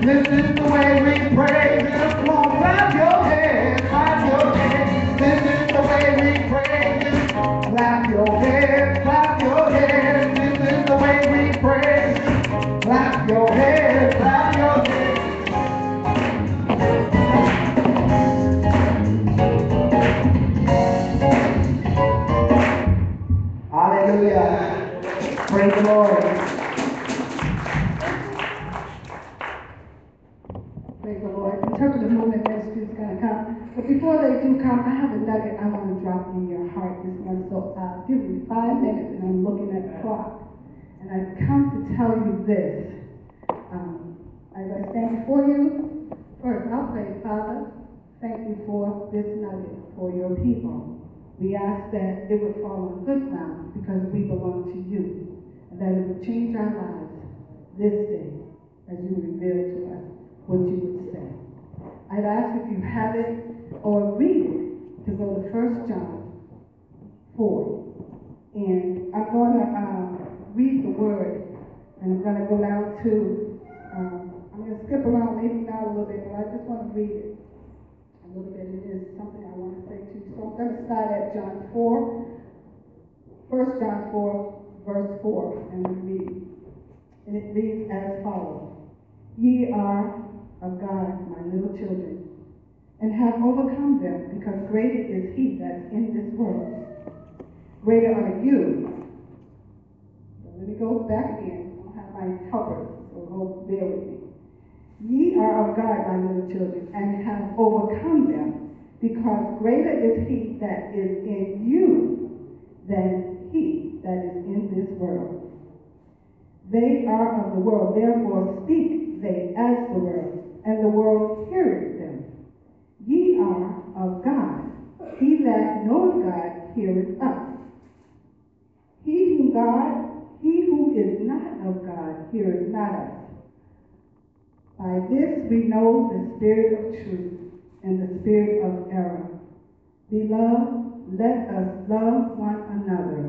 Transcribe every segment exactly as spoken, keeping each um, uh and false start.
This is the way we praise Him. Come on, clap your hands, clap your hands. This is the way we praise Him. Clap your hands, clap your hands. This is the way we praise Him. Clap your hands, clap your hands. Hallelujah. Praise the Lord. Praise the Lord. Interpretive movement ministry is going to come. But before they do come, I have a nugget I want to drop in your heart this morning. So uh, give me five minutes, and I'm looking at the clock. And I've come to tell you this. Um, as I stand before you, first I'll pray, Father, thank you for this nugget for your people. We ask that it would fall on good ground because we belong to you, and that it would change our lives this day as you reveal to us what you would say. I'd ask if you have it or read it to go to First John four. And I'm going to um, read the word, and I'm going to go down to, um, I'm going to skip around, maybe not a little bit, but I just want to read it a little bit. It is something I want to say to you. So I'm going to start at John four, First John four, verse four, and we read. And it reads as follows. Ye are of God, my little children, and have overcome them, because greater is he that's in this world. Greater are you. So let me go back again. I don't have my helpers, so go bear with me. Ye are of God, my little children, and have overcome them, because greater is he that is in you than he that is in this world. They are of the world, therefore speak they as the world, and the world heareth them. Ye are of God. He that knoweth God heareth us. He who God, he who is not of God heareth not us. By this we know the spirit of truth and the spirit of error. Beloved, let us love one another.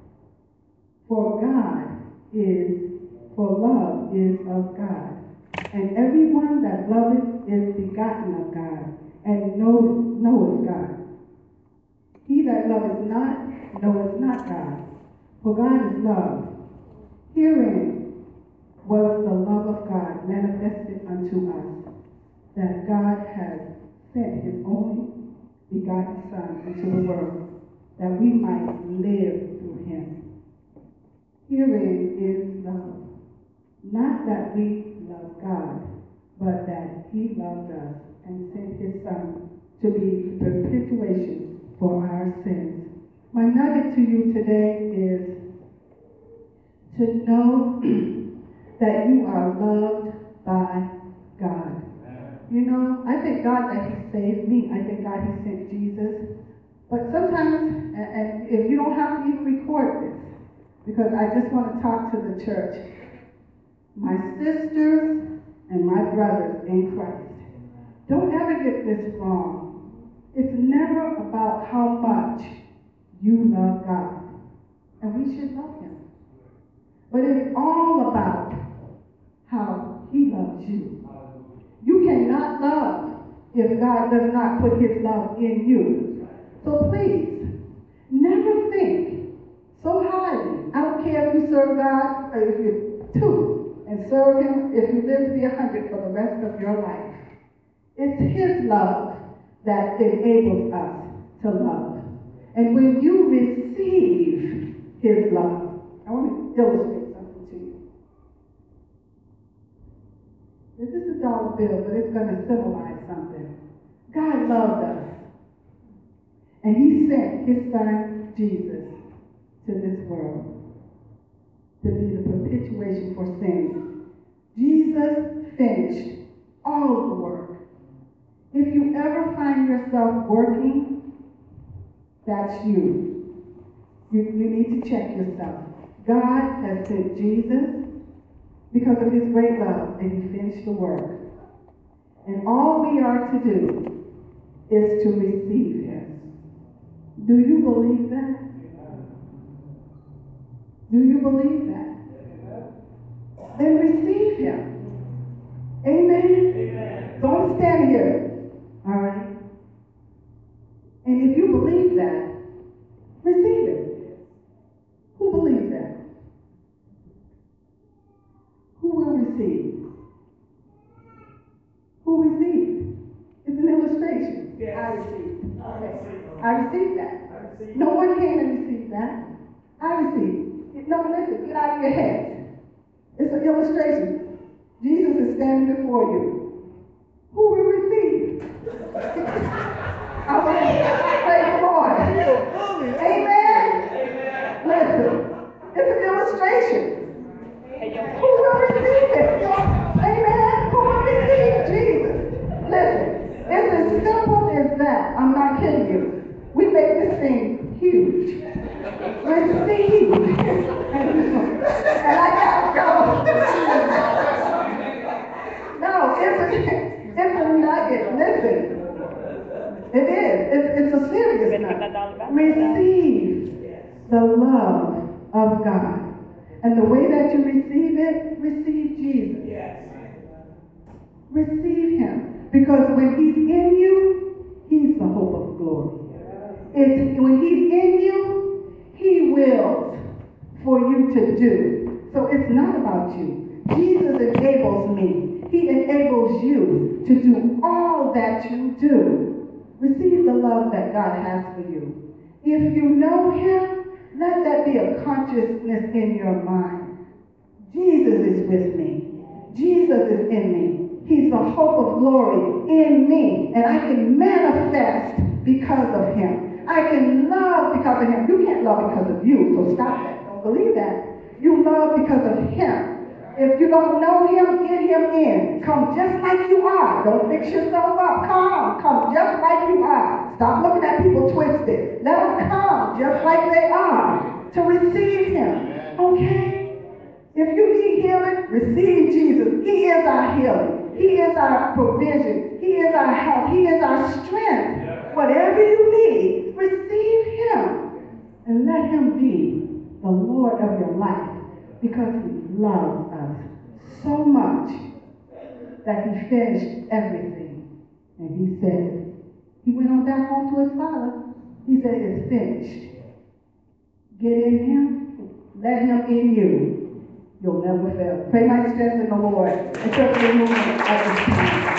For God is, for love is of God. And everyone that loveth is begotten of God, and knoweth, knoweth God. He that loveth not, knoweth not God, for God is love. Herein was the love of God manifested unto us, that God has sent his only begotten Son into the world, that we might live through him. Herein is love. Not that we love God, but that he loved us and sent his Son to be the perpetuation for our sins. My nugget to you today is to know that you are loved by God. You know, I thank God that he saved me. I thank God he sent Jesus. But sometimes, and, and if you don't have to even record this, because I just want to talk to the church, my sisters and my brothers in Christ, don't ever get this wrong. It's never about how much you love God. And we should love him. But it's all about how he loves you. You cannot love if God does not put his love in you. So please, never think so highly. I don't care if you serve God or if you're two and serve him, if you live to be a hundred for the rest of your life. It's his love that enables us to love. And when you receive his love, I want to illustrate something to you. This is a dollar bill, but it's going to symbolize something. God loved us. And he sent his Son, Jesus, to this world to be the perpetuation for sin. Jesus finished all the work. If you ever find yourself working, that's you. You, you need to check yourself. God has sent Jesus because of his great love, and he finished the work. And all we are to do is to receive him. Do you believe that? Do you believe that? Then receive him. Amen. Amen? Amen. So I'm standing here, all right? And if you believe that, receive it. Who believes that? Who will receive? Who received? It's an illustration. Yes. I received. I Okay. receive. I received that. I receive. No one came and received that. I received. No, listen, get out of your head. It's an illustration. Jesus is standing before you. Who will receive? I mean, praise the Lord. Amen. Amen. Listen, it's an illustration. Who will receive it? Amen. Who will receive Jesus? Listen, it's as simple as that. I'm not kidding you. We make this thing huge. Receive. And I gotta go. No, it's a, it's a nugget. Listen. It is. It's, it's a serious nugget. Receive the love of God. And the way that you receive it, receive Jesus. Yes. Receive him. Because when he's in you, he's the hope of glory. It's, when he's in you, he wills for you to do. So it's not about you. Jesus enables me. He enables you to do all that you do. Receive the love that God has for you. If you know him, let that be a consciousness in your mind. Jesus is with me. Jesus is in me. He's the hope of glory in me. And I can manifest because of him. I can love because of him. You can't love because of you, so stop that. Don't believe that. You love because of him. If you don't know him, get him in. Come just like you are. Don't fix yourself up. Come. Come just like you are. Stop looking at people twisted. Let them come just like they are to receive him. Okay? If you need healing, receive Jesus. He is our healing. He is our provision. He is our help. He is our strength. Whatever you need, receive him. And let him be the Lord of your life. Because he loves us so much that he finished everything. And he said, he went on back home to his father. He said, it's finished. Get in him. Let him in you. You'll never fail. Pray my strength in the Lord. Until the movement at this time.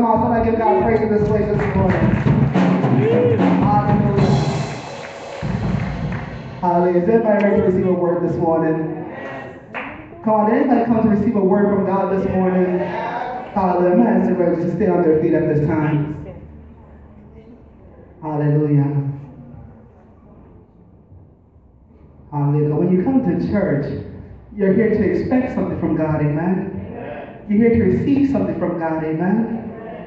on, somebody give God praise in this place this morning. Hallelujah. Hallelujah. Is anybody ready to receive a word this morning? Come on, did anybody come to receive a word from God this morning? Hallelujah. I'm going to ask everybody to stay on their feet at this time. Hallelujah. Hallelujah. When you come to church, you're here to expect something from God, amen? You're here to receive something from God, amen?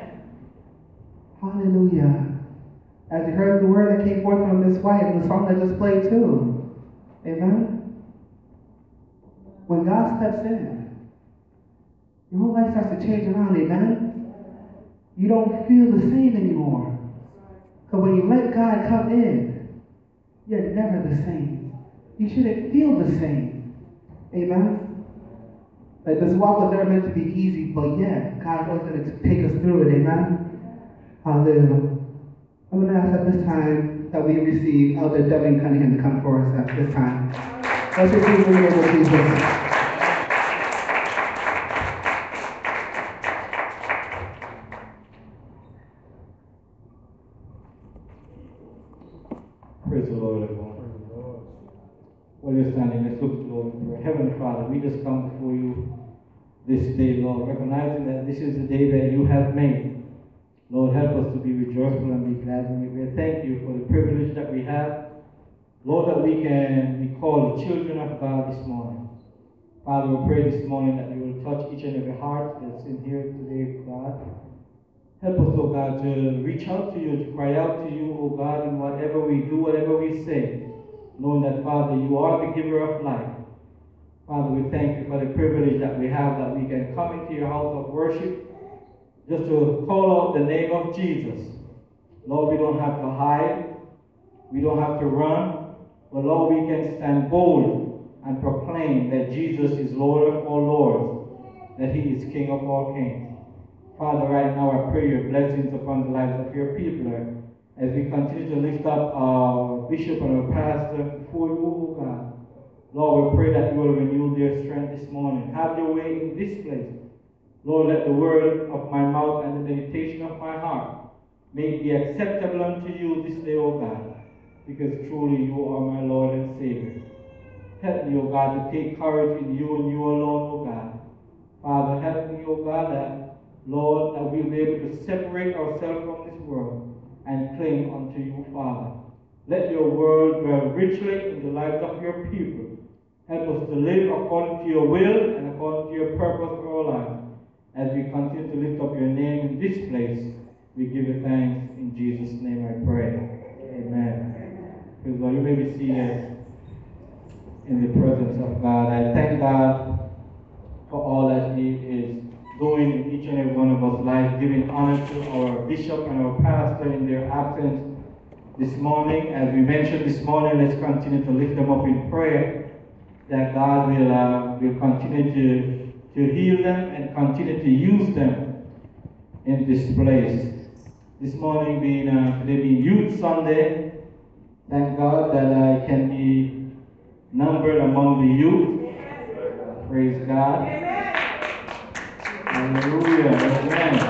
Hallelujah. As you heard the word that came forth from Miss White and the song that just played too. Amen? When God steps in, your whole life starts to change around, amen? You don't feel the same anymore. Because when you let God come in, you're never the same. You shouldn't feel the same. Amen? Like this walk was never meant to be easy, but yet, God's always going to take us through it, amen? Hallelujah. I'm going to ask at this time that we receive Elder Devon Cunningham to come for us at this time. Let's receive the name of Jesus. Praise the Lord, everyone. While you're standing, let's look to the Lord in prayer. Heavenly Father, we just come before you this day, Lord, recognizing that this is the day that you have made. Lord, help us to be rejoiceful and be glad in it. We thank you for the privilege that we have, Lord, that we can be called the children of God this morning. Father, we pray this morning that you will touch each and every heart that's in here today, God. Help us, oh God, to reach out to you, to cry out to you, oh God, in whatever we do, whatever we say, knowing that, Father, you are the giver of life. Father, we thank you for the privilege that we have, that we can come into your house of worship just to call out the name of Jesus. Lord, we don't have to hide. We don't have to run. But Lord, we can stand bold and proclaim that Jesus is Lord of all lords, that he is King of all kings. Father, right now I pray your blessings upon the lives of your people as we continue to lift up our bishop and our pastor before you, oh God. Lord, we pray that you will renew their strength this morning. Have your way in this place. Lord, let the word of my mouth and the meditation of my heart may it be acceptable unto you this day, O God, because truly you are my Lord and Savior. Help me, O God, to take courage in you and you alone, O God. Father, help me, O God, that, Lord, that we'll be able to separate ourselves from this world and cling unto you, Father. Let your word dwell richly in the lives of your people. Help us to live according to your will and according to your purpose for our lives. As we continue to lift up your name in this place, we give you thanks. In Jesus' name I pray. Amen. Praise God. You may be seated in the presence of God. I thank God for all that he is doing in each and every one of us lives, giving honor to our bishop and our pastor in their absence this morning. As we mentioned this morning, let's continue to lift them up in prayer, that God will, uh, will continue to to heal them and continue to use them in this place. This morning being, uh, today being Youth Sunday, thank God that I can be numbered among the youth. Praise God. Hallelujah. Amen.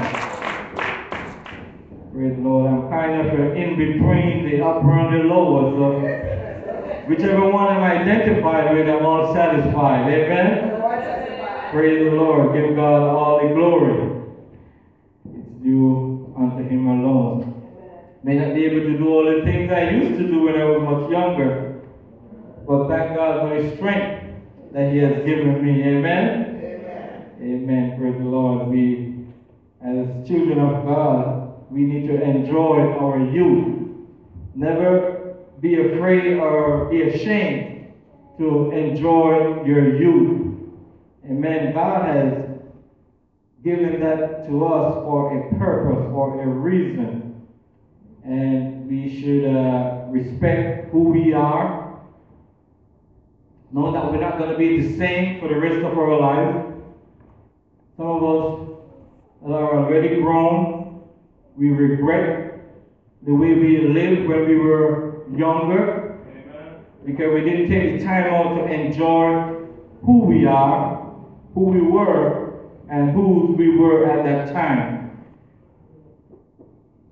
Praise the Lord. I'm kind of uh, in between the upper and the lower, so whichever one I'm identified with, I'm all satisfied. Amen. Praise the Lord. Give God all the glory. It's due unto him alone. May not be able to do all the things I used to do when I was much younger, but thank God for his strength that he has given me. Amen? Amen. Amen. Praise the Lord. We, as children of God, we need to enjoy our youth. Never be afraid or be ashamed to enjoy your youth. Amen. God has given that to us for a purpose, for a reason. And we should uh, respect who we are. Know that we're not going to be the same for the rest of our life. Some of us that are already grown, we regret the way we lived when we were younger. Amen. Because we didn't take the time out to enjoy who we are, who we were, and who we were at that time.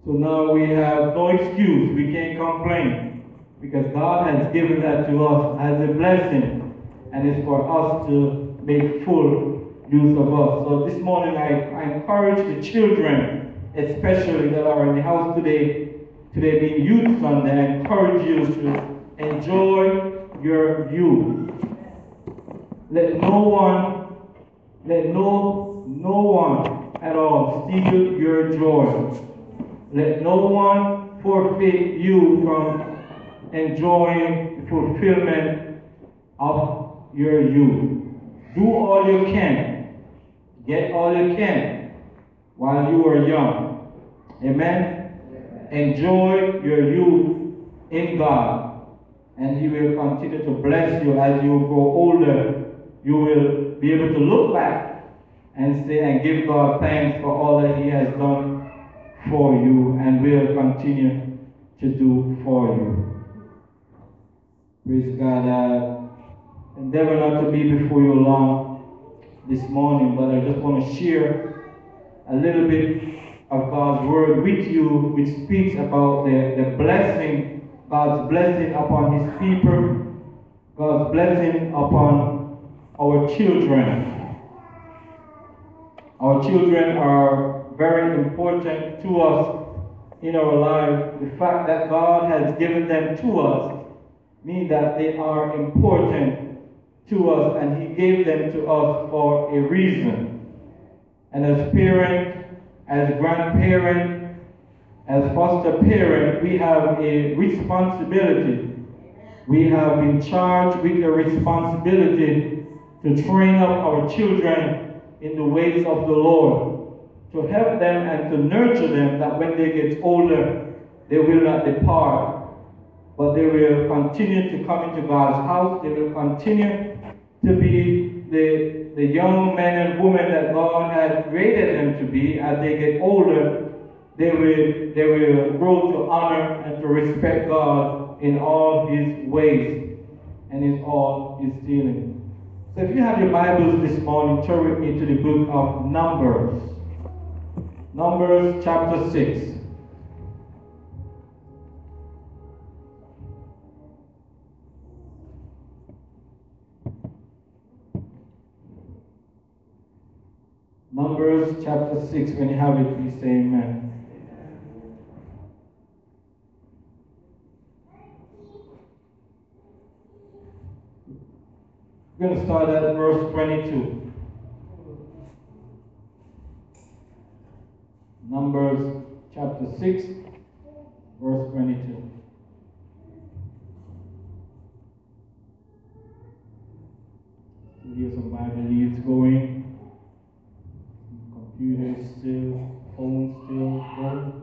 So now we have no excuse. We can't complain because God has given that to us as a blessing, and it's for us to make full use of us. So this morning I, I encourage the children, especially that are in the house today, today being Youth Sunday, I encourage you to enjoy your youth. Let no one, let no, no one at all steal your joy. Let no one forfeit you from enjoying the fulfillment of your youth. Do all you can. Get all you can while you are young. Amen? Enjoy your youth in God, and He will continue to bless you as you grow older. You will be able to look back and say and give God thanks for all that He has done for you and will continue to do for you. Praise God. Uh, endeavor not to be before you long this morning, but I just want to share a little bit of God's word with you, which speaks about the, the blessing, God's blessing upon His people, God's blessing upon our children. Our children are very important to us in our life. The fact that God has given them to us means that they are important to us, and He gave them to us for a reason. And as parent, as grandparent, as foster parent, we have a responsibility. We have been charged with a responsibility to train up our children in the ways of the Lord, to help them and to nurture them, that when they get older, they will not depart, but they will continue to come into God's house. They will continue to be the, the young men and women that God has created them to be. As they get older, they will, they will grow to honor and to respect God in all His ways and in all His dealings. So if you have your Bibles this morning, turn with me to the book of Numbers. Numbers chapter six. Numbers chapter six. When you have it, please say amen. We're going to start at verse twenty-two. Numbers chapter six, verse twenty-two. You hear some Bible leads going. Computer still, phone still going.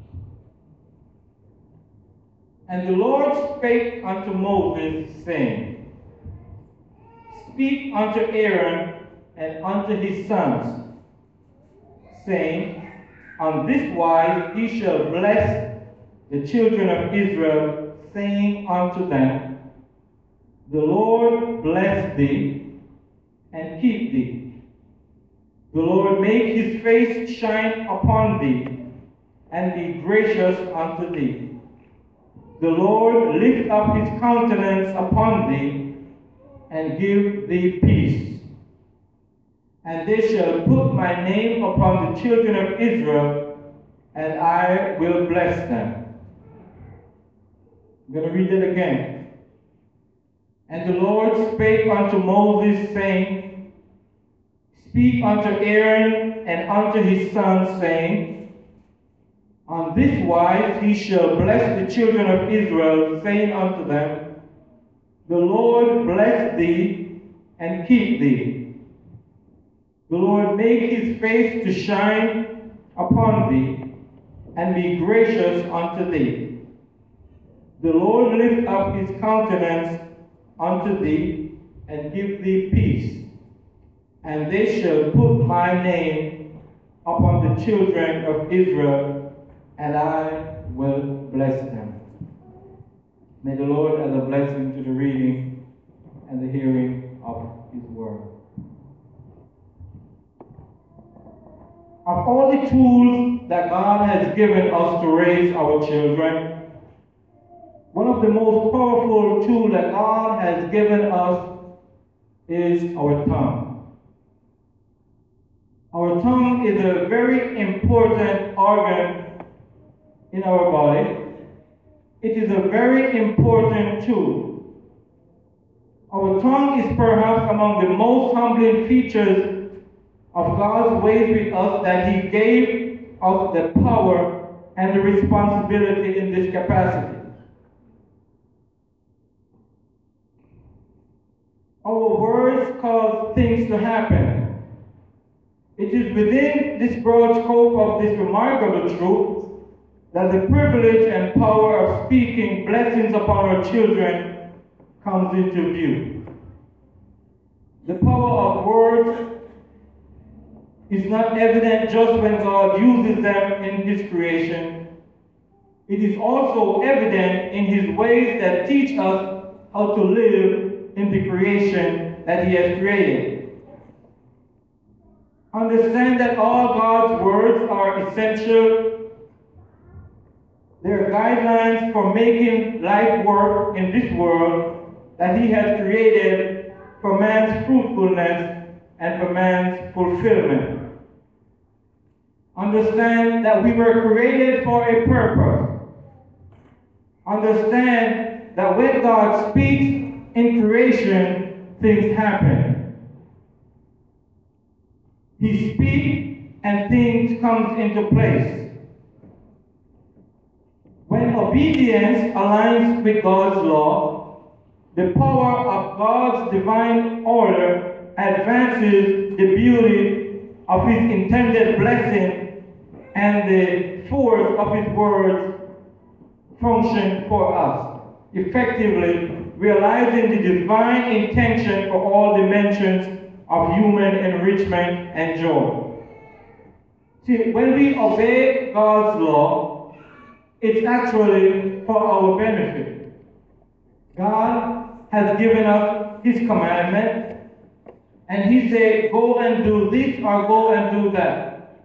And the Lord spake unto Moses, saying, Speak unto Aaron and unto his sons, saying, On this wise ye shall bless the children of Israel, saying unto them, The Lord bless thee and keep thee. The Lord make His face shine upon thee and be gracious unto thee. The Lord lift up His countenance upon thee and give thee peace. And they shall put my name upon the children of Israel, and I will bless them. I'm going to read it again. And the Lord spake unto Moses, saying, Speak unto Aaron and unto his sons, saying, On this wise he shall bless the children of Israel, saying unto them, The Lord bless thee and keep thee. The Lord make His face to shine upon thee and be gracious unto thee. The Lord lift up His countenance unto thee and give thee peace. And they shall put my name upon the children of Israel, and I will bless them. May the Lord add a blessing to the reading and the hearing of His word. Of all the tools that God has given us to raise our children, one of the most powerful tools that God has given us is our tongue. Our tongue is a very important organ in our body. It is a very important tool. Our tongue is perhaps among the most humbling features of God's ways with us, that He gave us the power and the responsibility in this capacity. Our words cause things to happen. It is within this broad scope of this remarkable truth that the privilege and power of speaking blessings upon our children comes into view. The power of words is not evident just when God uses them in His creation. It is also evident in His ways that teach us how to live in the creation that He has created. Understand that all God's words are essential. They are guidelines for making life work in this world that He has created for man's fruitfulness and for man's fulfillment. Understand that we were created for a purpose. Understand that when God speaks in creation, things happen. He speaks and things come into place. When obedience aligns with God's law, the power of God's divine order advances the beauty of His intended blessing, and the force of His words function for us, effectively realizing the divine intention for all dimensions of human enrichment and joy. See, when we obey God's law, it's actually for our benefit. God has given us His commandment, and He said, go and do this or go and do that.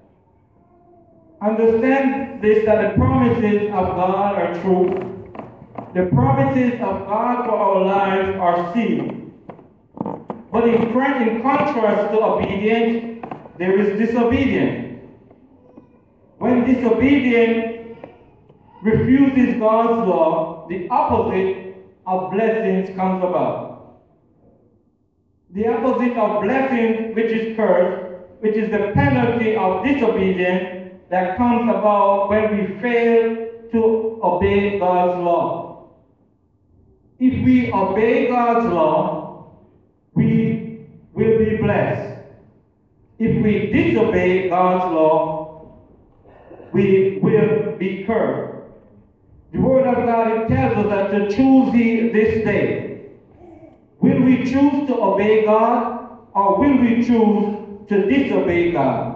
Understand this, that the promises of God are true. The promises of God for our lives are sealed. But in, in contrast to obedience, there is disobedience. When disobedience refuses God's law, the opposite of blessings comes about. The opposite of blessings, which is curse, which is the penalty of disobedience, that comes about when we fail to obey God's law. If we obey God's law, we will be blessed. If we disobey God's law, we will be cursed. The Word of God, it tells us that to choose ye this day. Will we choose to obey God, or will we choose to disobey God?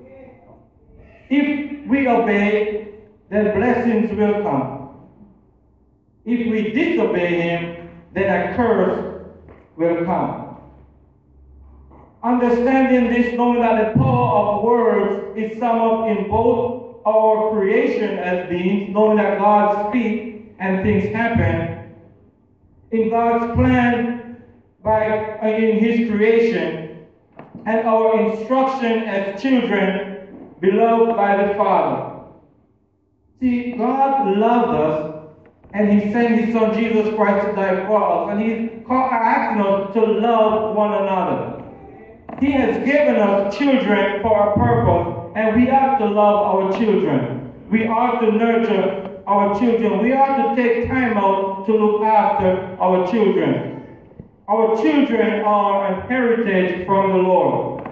If we obey, then blessings will come. If we disobey Him, then a curse will come. Understanding this, knowing that the power of words is summed up in both our creation as beings, knowing that God speaks and things happen, in God's plan by in His creation, and our instruction as children beloved by the Father. See, God loved us, and He sent His Son Jesus Christ to die for us, and He's asking us to love one another. He has given us children for a purpose, and we are to love our children. We are to nurture our children. We are to take time out to look after our children. Our children are an heritage from the Lord.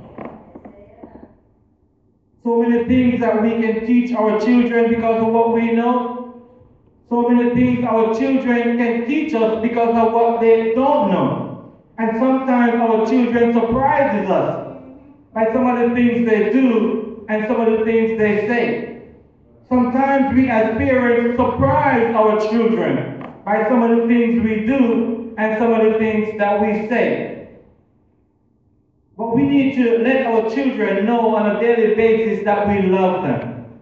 So many things that we can teach our children because of what we know. So many things our children can teach us because of what they don't know. And sometimes our children surprises us by some of the things they do and some of the things they say. Sometimes we as parents surprise our children by some of the things we do and some of the things that we say. But we need to let our children know on a daily basis that we love them.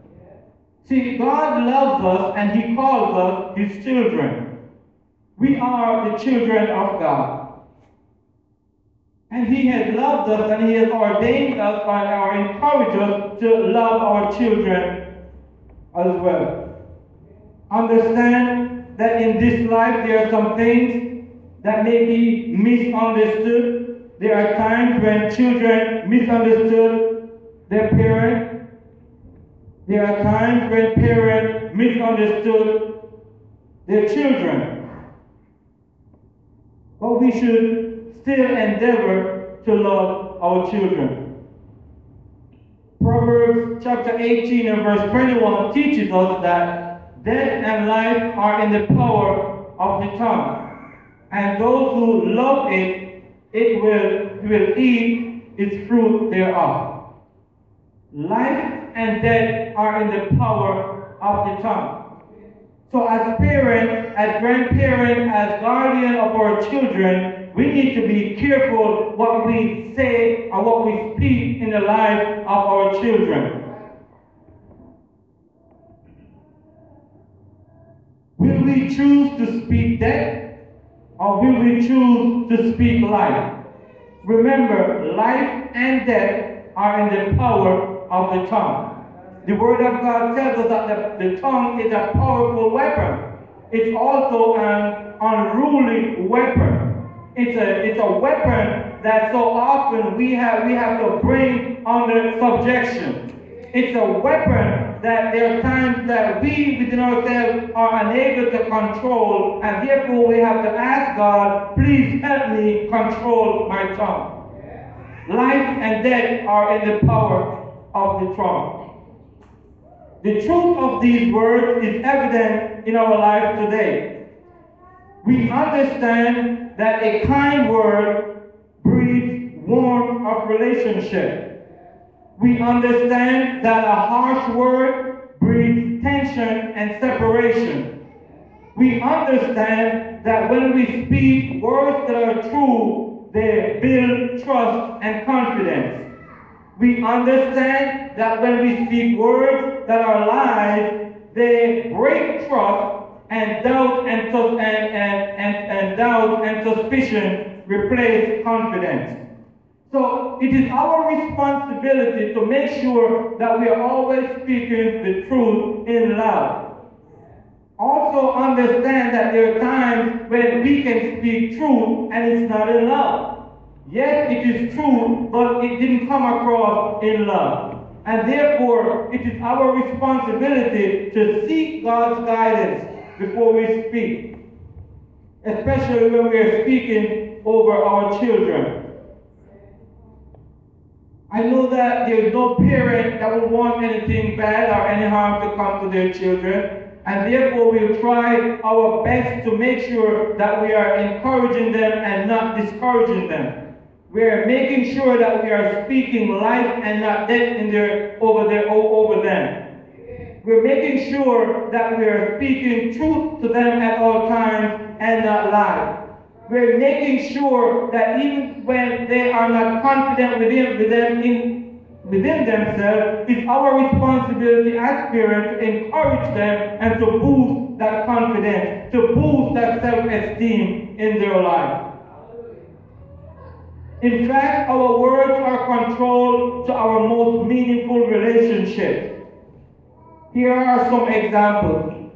See, God loves us and He calls us His children. We are the children of God. And He has loved us and He has ordained us and or encouraged us to love our children as well. Understand that in this life there are some things that may be misunderstood. There are times when children misunderstood their parents. There are times when parents misunderstood their children. But we should still endeavor to love our children. Proverbs chapter eighteen and verse twenty-one teaches us that death and life are in the power of the tongue, and those who love it, it will, will eat its fruit thereof. Life and death are in the power of the tongue. So as parents, as grandparents, as guardians of our children, we need to be careful what we say or what we speak in the life of our children. Will we choose to speak death or will we choose to speak life? Remember, life and death are in the power of the tongue. The Word of God tells us that the, the tongue is a powerful weapon. It's also an unruly weapon. It's a, it's a weapon that so often we have, we have to bring under subjection. It's a weapon that there are times that we within ourselves are unable to control, and therefore we have to ask God, please help me control my tongue. Life and death are in the power of the tongue. The truth of these words is evident in our life today. We understand that a kind word breeds warmth of relationship. We understand that a harsh word breeds tension and separation. We understand that when we speak words that are true, they build trust and confidence. We understand that when we speak words that are lies, they break trust, and doubt and, and, and, and, and doubt and suspicion replace confidence. So it is our responsibility to make sure that we are always speaking the truth in love. Also understand that there are times when we can speak truth and it's not in love. Yes, it is true, but it didn't come across in love. And therefore, it is our responsibility to seek God's guidance before we speak, especially when we are speaking over our children. I know that there is no parent that would want anything bad or any harm to come to their children, and therefore we'll try our best to make sure that we are encouraging them and not discouraging them. We are making sure that we are speaking life and not death in their, over, their, over them. We're making sure that we are speaking truth to them at all times and not lie. We're making sure that even when they are not confident within, within, in, within themselves, it's our responsibility as parents to encourage them and to boost that confidence, to boost that self-esteem in their life. In fact, our words are control to our most meaningful relationships. Here are some examples.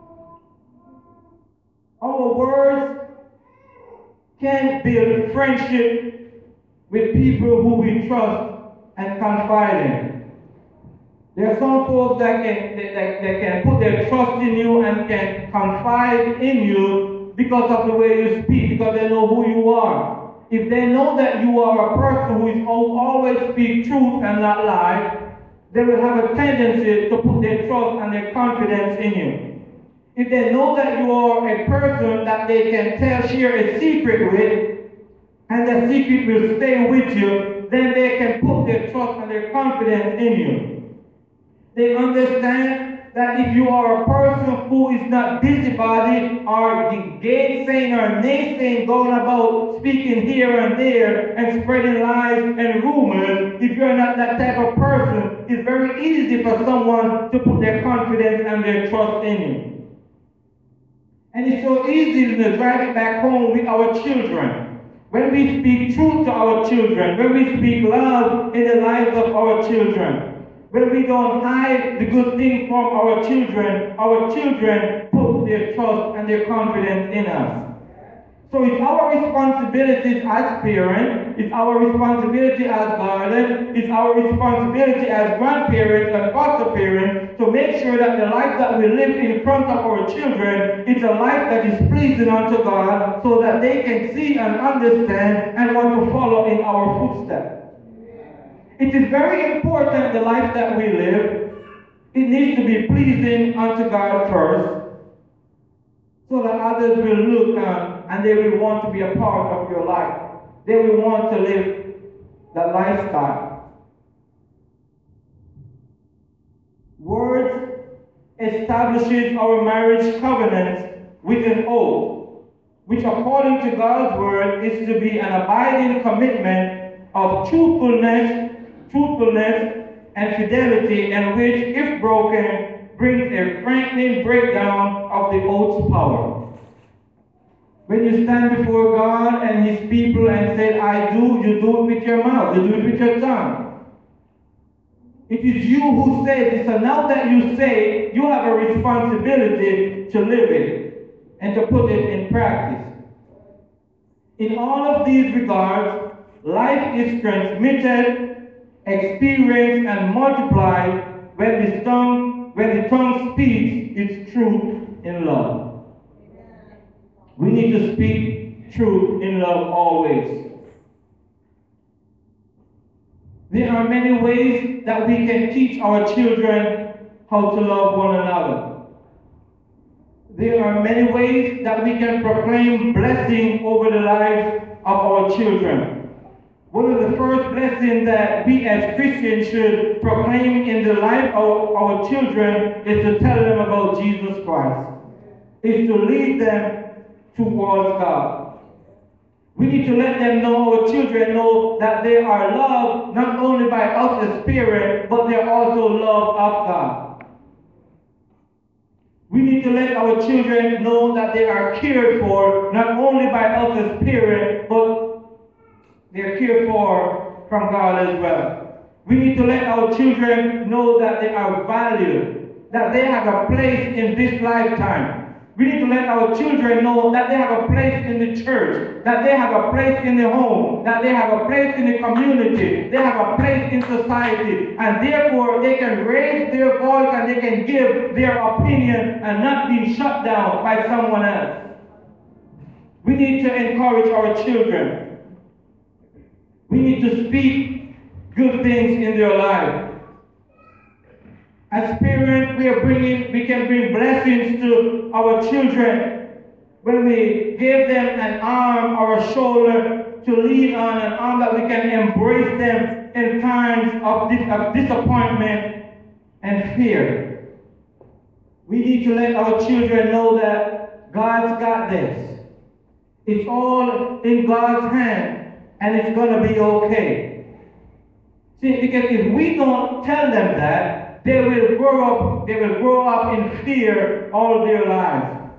Our words can build friendship with people who we trust and confide in. There are some folks that can, that, that can put their trust in you and can confide in you because of the way you speak, because they know who you are. If they know that you are a person who is always speak truth and not lie, they will have a tendency to put their trust and their confidence in you. If they know that you are a person that they can tell, share a secret with, and the secret will stay with you, then they can put their trust and their confidence in you. They understand that that if you are a person who is not busybody or gainsaying or naysaying, going about speaking here and there and spreading lies and rumors, if you're not that type of person, it's very easy for someone to put their confidence and their trust in you. And it's so easy to drive it back home with our children. When we speak truth to our children, when we speak love in the lives of our children, when we don't hide the good things from our children, our children put their trust and their confidence in us. So it's our responsibility as parents, it's our responsibility as guardians, it's our responsibility as grandparents and foster parents to make sure that the life that we live in front of our children is a life that is pleasing unto God, so that they can see and understand and want to follow in our footsteps. It is very important, the life that we live, it needs to be pleasing unto God first, so that others will look on and they will want to be a part of your life. They will want to live that lifestyle. Words establishes our marriage covenant with an oath, which according to God's word is to be an abiding commitment of truthfulness, truthfulness and fidelity, and which, if broken, brings a frightening breakdown of the oath's power. When you stand before God and His people and say, I do, you do it with your mouth, you do it with your tongue. It is you who say this, and now that you say it, you have a responsibility to live it and to put it in practice. In all of these regards, life is transmitted, experienced, and multiplied when the tongue, when the tongue speaks its truth in love. We need to speak truth in love always. There are many ways that we can teach our children how to love one another. There are many ways that we can proclaim blessing over the lives of our children. One of the first blessings that we as Christians should proclaim in the life of our children is to tell them about Jesus Christ. Is to lead them towards God. We need to let them know, our children know, that they are loved not only by us as parents, but they are also loved of God. We need to let our children know that they are cared for not only by us as parents, but they are cared for from God as well. We need to let our children know that they are valued, that they have a place in this lifetime. We need to let our children know that they have a place in the church, that they have a place in the home, that they have a place in the community, they have a place in society, and therefore they can raise their voice and they can give their opinion and not be shut down by someone else. We need to encourage our children. We need to speak good things in their life. As parents, we are bringing, we can bring blessings to our children when we give them an arm or a shoulder to lean on, an arm that we can embrace them in times of, dis of disappointment and fear. We need to let our children know that God's got this. It's all in God's hand, and it's going to be okay. See, because if we don't tell them that, they will grow up, they will grow up in fear all their lives.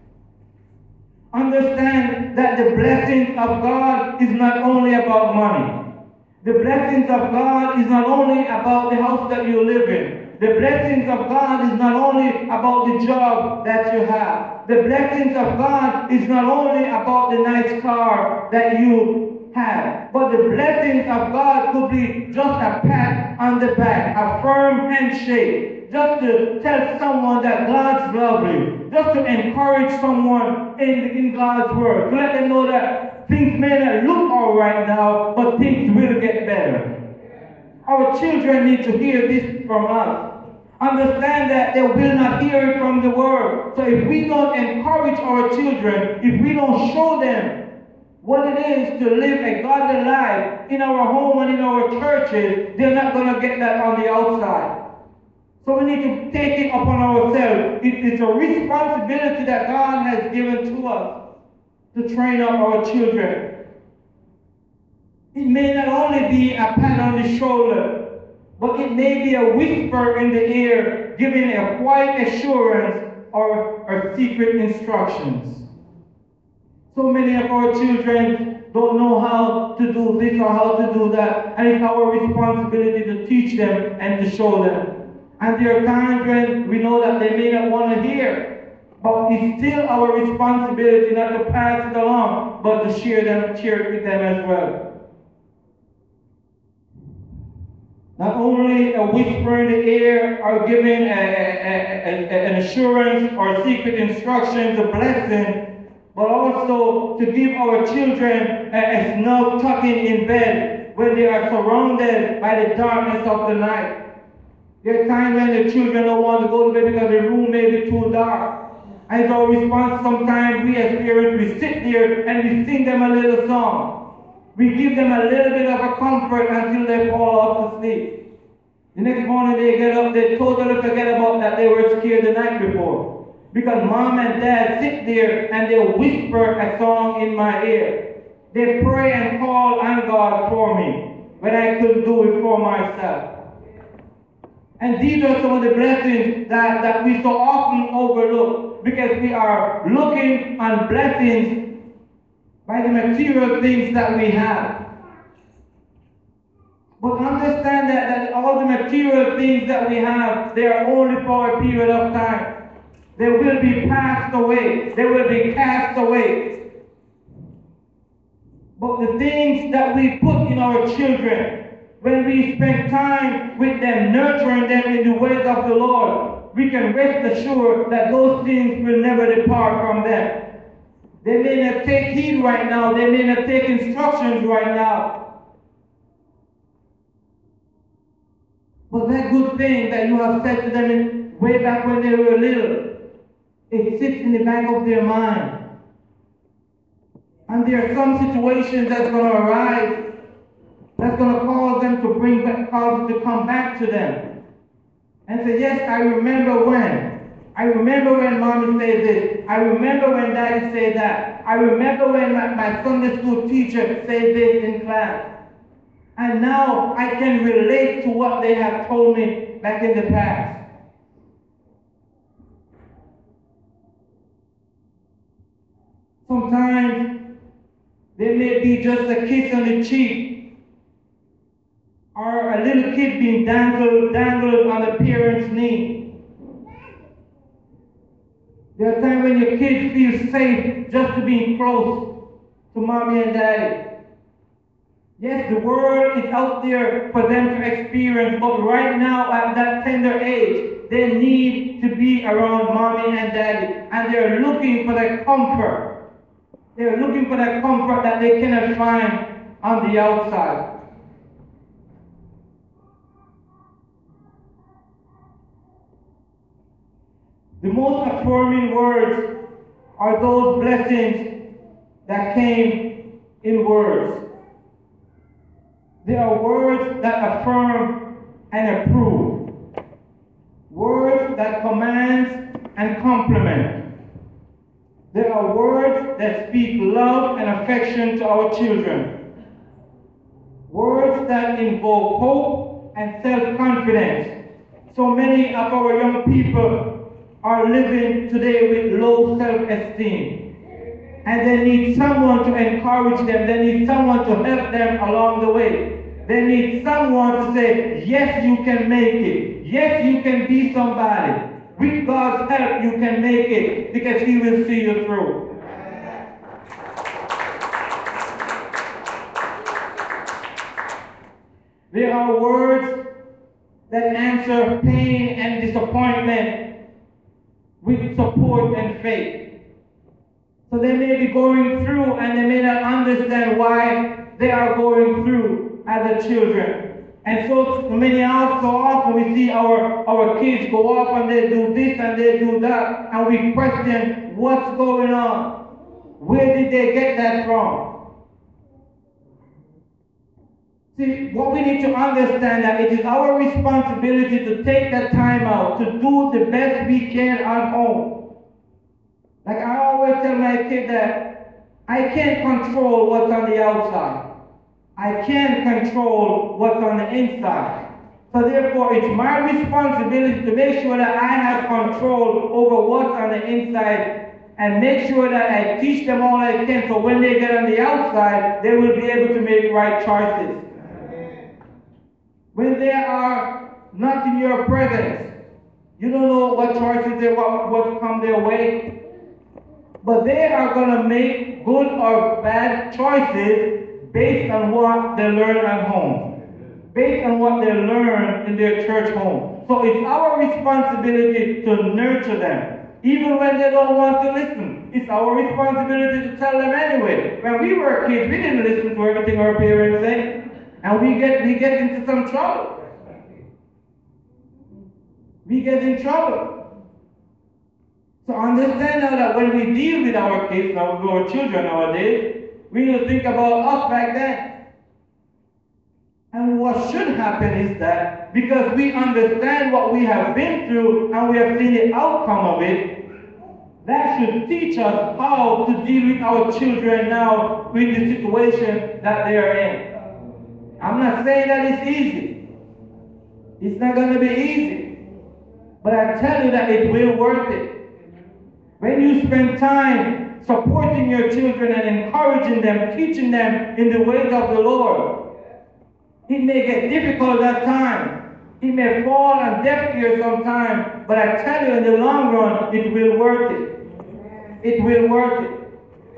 Understand that the blessings of God is not only about money. The blessings of God is not only about the house that you live in. The blessings of God is not only about the job that you have. The blessings of God is not only about the nice car that you have, but the blessings of God could be just a pat on the back, a firm handshake, just to tell someone that God's love you, just to encourage someone in, in God's word, to let them know that things may not look all right now, but things will get better. Our children need to hear this from us. Understand that they will not hear it from the world. So if we don't encourage our children, if we don't show them what it is to live a godly life in our home and in our churches, they're not going to get that on the outside. So we need to take it upon ourselves. It is a responsibility that God has given to us to train up our children. It may not only be a pat on the shoulder, but it may be a whisper in the ear, giving a quiet assurance or, or secret instructions. So many of our children don't know how to do this or how to do that, and it's our responsibility to teach them and to show them. And there are times when we know that they may not want to hear, but it's still our responsibility not to pass it along, but to share them, share it with them as well. Not only a whisper in the ear or giving a, a, a, a, an assurance or secret instructions, a blessing, but also to give our children a, a snug tucking in bed when they are surrounded by the darkness of the night. There are times when the children don't want to go to bed because the room may be too dark. And it's our response sometimes, we as parents, we sit there and we sing them a little song. We give them a little bit of a comfort until they fall off to sleep. The next morning they get up, they totally forget about that they were scared the night before. Because mom and dad sit there and they whisper a song in my ear. They pray and call on God for me when I couldn't do it for myself. And these are some of the blessings that, that we so often overlook because we are looking on blessings by the material things that we have. But understand that, that all the material things that we have, they are only for a period of time. They will be passed away. They will be cast away. But the things that we put in our children, when we spend time with them, nurturing them in the ways of the Lord, we can rest assured that those things will never depart from them. They may not take heed right now. They may not take instructions right now. But that good thing that you have said to them in, way back when they were little, it sits in the back of their mind. And there are some situations that's going to arise that's going to cause them to bring back, cause it to come back to them. And say, yes, I remember when. I remember when mommy said this. I remember when daddy said that. I remember when my, my Sunday school teacher said this in class. And now I can relate to what they have told me back in the past. Sometimes there may be just a kiss on the cheek, or a little kid being dangled, dangled on a parent's knee. There are times when your kids feel safe just to be close to mommy and daddy. Yes, the world is out there for them to experience, but right now at that tender age, they need to be around mommy and daddy, and they're looking for that comfort. They're looking for that comfort that they cannot find on the outside. The most affirming words are those blessings that came in words. They are words that affirm and approve. Words that command and compliment. They are words that speak love and affection to our children. Words that invoke hope and self-confidence. So many of our young people are living today with low self-esteem. And they need someone to encourage them. They need someone to help them along the way. They need someone to say, yes, you can make it. Yes, you can be somebody. With God's help, you can make it because He will see you through. There are words that answer pain and disappointment with support and faith. So they may be going through and they may not understand why they are going through as a children. And so many out so often we see our, our kids go off and they do this and they do that, and we question what's going on. Where did they get that from? See, what we need to understand that it is our responsibility to take that time out to do the best we can at home. Like I always tell my kid that I can't control what's on the outside. I can control what's on the inside. So therefore, it's my responsibility to make sure that I have control over what's on the inside and make sure that I teach them all I can so when they get on the outside, they will be able to make right choices. When they are not in your presence, you don't know what choices they what, what come their way. But they are going to make good or bad choices based on what they learn at home, based on what they learn in their church home. So it's our responsibility to nurture them, even when they don't want to listen. It's our responsibility to tell them anyway. When we were kids, we didn't listen to everything our parents say. And we get we get into some trouble. We get in trouble. So understand now that when we deal with our kids, now with our children nowadays, we need to think about us back then. And what should happen is that because we understand what we have been through and we have seen the outcome of it, that should teach us how to deal with our children now with the situation that they are in. I'm not saying that it's easy. It's not going to be easy. But I tell you that it will worth it. When you spend time supporting your children and encouraging them, teaching them in the ways of the Lord, it may get difficult at times. It may fall on deaf ears sometimes. But I tell you, in the long run, it will worth it. It will worth it.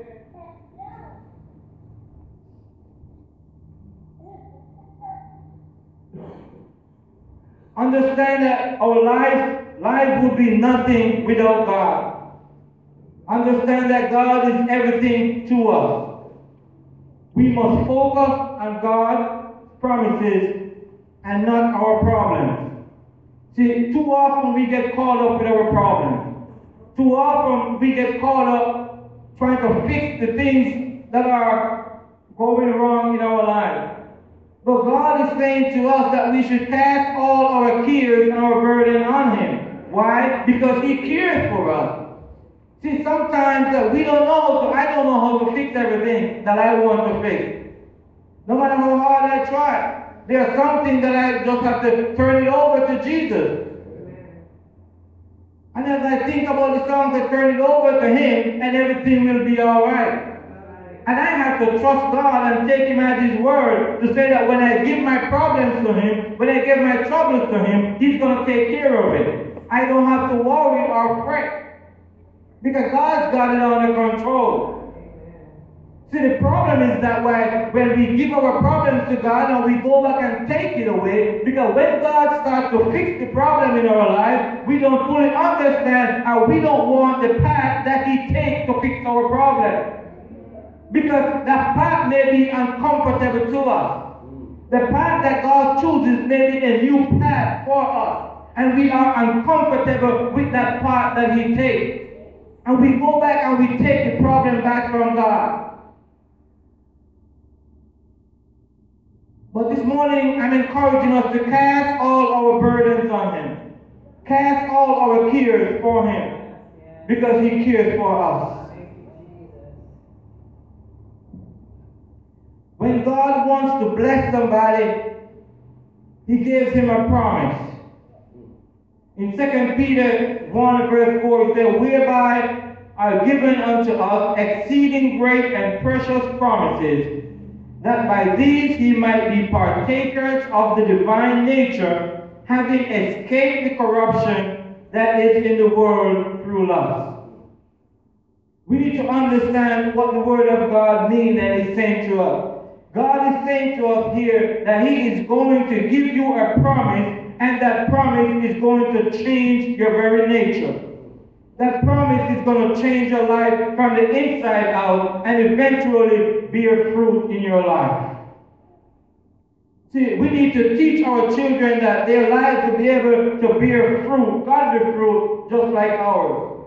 Understand that our life, life would be nothing without God. Understand that God is everything to us. We must focus on God's promises and not our problems. See, too often we get caught up with our problems. Too often we get caught up trying to fix the things that are going wrong in our lives. But God is saying to us that we should cast all our cares and our burden on Him. Why? Because He cares for us. See, sometimes uh, we don't know, so I don't know how to fix everything that I want to fix. No matter how hard I try, there's something that I just have to turn it over to Jesus. And as I think about the songs, I turn it over to Him, and everything will be all right. And I have to trust God and take Him at His word to say that when I give my problems to Him, when I give my troubles to Him, He's going to take care of it. I don't have to worry or fret because God's got it under control. See, the problem is that when, when we give our problems to God and we go back and take it away, because when God starts to fix the problem in our life, we don't fully understand and we don't want the path that He takes to fix our problem. Because that path may be uncomfortable to us. The path that God chooses may be a new path for us. And we are uncomfortable with that path that He takes. And we go back and we take the problem back from God. But this morning, I'm encouraging us to cast all our burdens on Him. Cast all our cares for Him. Because He cares for us. When God wants to bless somebody, He gives him a promise. In Second Peter one verse four, it says, whereby are given unto us exceeding great and precious promises, that by these ye might be partakers of the divine nature, having escaped the corruption that is in the world through lust. We need to understand what the Word of God means and He's saying to us. God is saying to us here that He is going to give you a promise, and that promise is going to change your very nature. That promise is going to change your life from the inside out and eventually bear fruit in your life. See, we need to teach our children that their lives will be able to bear fruit, godly fruit, just like ours.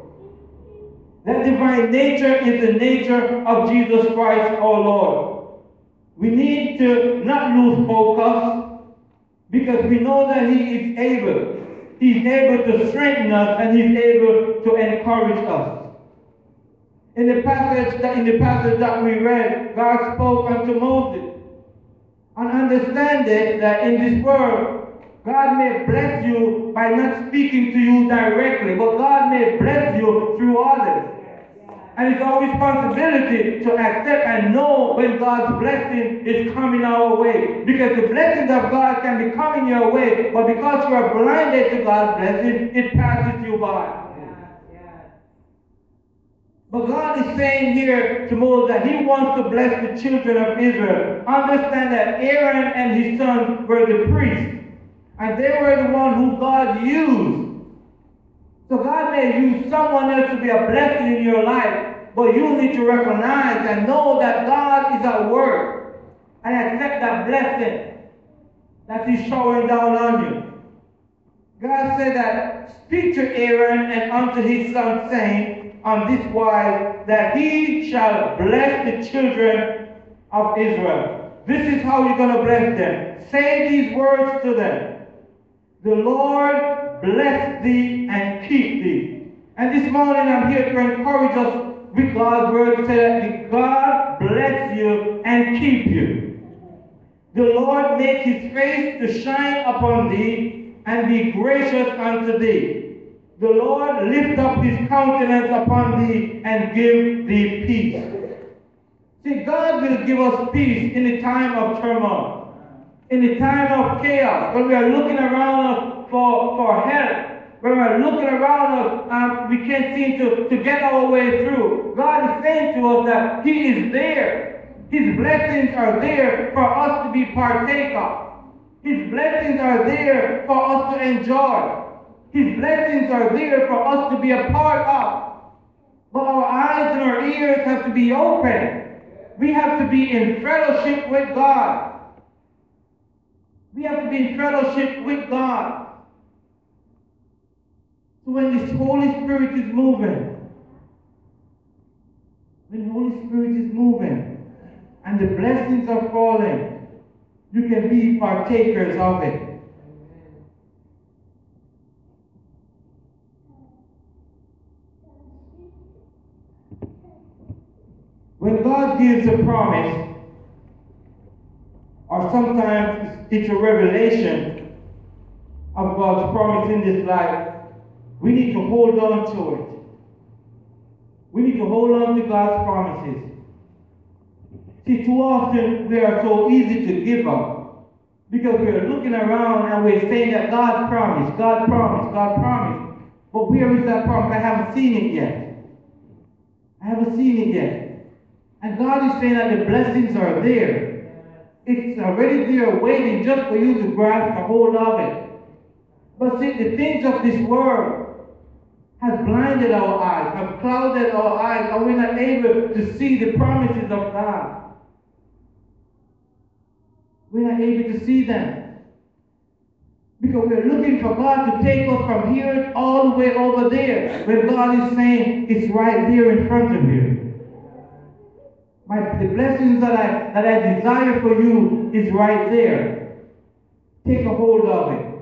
That divine nature is the nature of Jesus Christ, our Lord. We need to not lose focus because we know that He is able. He's able to strengthen us and He's able to encourage us. In the passage that in the passage that we read, God spoke unto Moses. And understand it that in this world, God may bless you by not speaking to you directly, but God may bless you through others. And it's our responsibility to accept and know when God's blessing is coming our way. Because the blessings of God can be coming your way, but because you are blinded to God's blessing, it passes you by. But God is saying here to Moses that He wants to bless the children of Israel. Understand that Aaron and his sons were the priests. And they were the one who God used. So God may use someone else to be a blessing in your life. But you need to recognize and know that God is at work. And accept that blessing that He's showering down on you. God said that, speak to Aaron and unto his son, saying, on this wise, that he shall bless the children of Israel. This is how you're going to bless them. Say these words to them. The Lord bless thee and keep thee. And this morning I'm here to encourage us with God's word to say that God bless you and keep you. The Lord make His face to shine upon thee and be gracious unto thee. The Lord lift up His countenance upon thee and give thee peace. See, God will give us peace in the time of turmoil, in the time of chaos, when we are looking around us for, for help, when we are looking around us and we can't seem to, to get our way through. God is saying to us that He is there. His blessings are there for us to be partaker of. His blessings are there for us to enjoy. His blessings are there for us to be a part of. But our eyes and our ears have to be open. We have to be in fellowship with God. We have to be in fellowship with God. So when this Holy Spirit is moving, when the Holy Spirit is moving, and the blessings are falling, you can be partakers of it. When God gives a promise, or sometimes it's a revelation of God's promise in this life, we need to hold on to it. We need to hold on to God's promises. See, too often we are so easy to give up because we are looking around and we're saying that God promised, God promised, God promised. But where is that promise? I haven't seen it yet. I haven't seen it yet. And God is saying that the blessings are there. It's already there waiting just for you to grasp a hold of it. But see, the things of this world have blinded our eyes, have clouded our eyes, and we're not able to see the promises of God. We're not able to see them. Because we're looking for God to take us from here all the way over there, when God is saying it's right there in front of you. My, the blessings that I, that I desire for you is right there. Take a hold of it.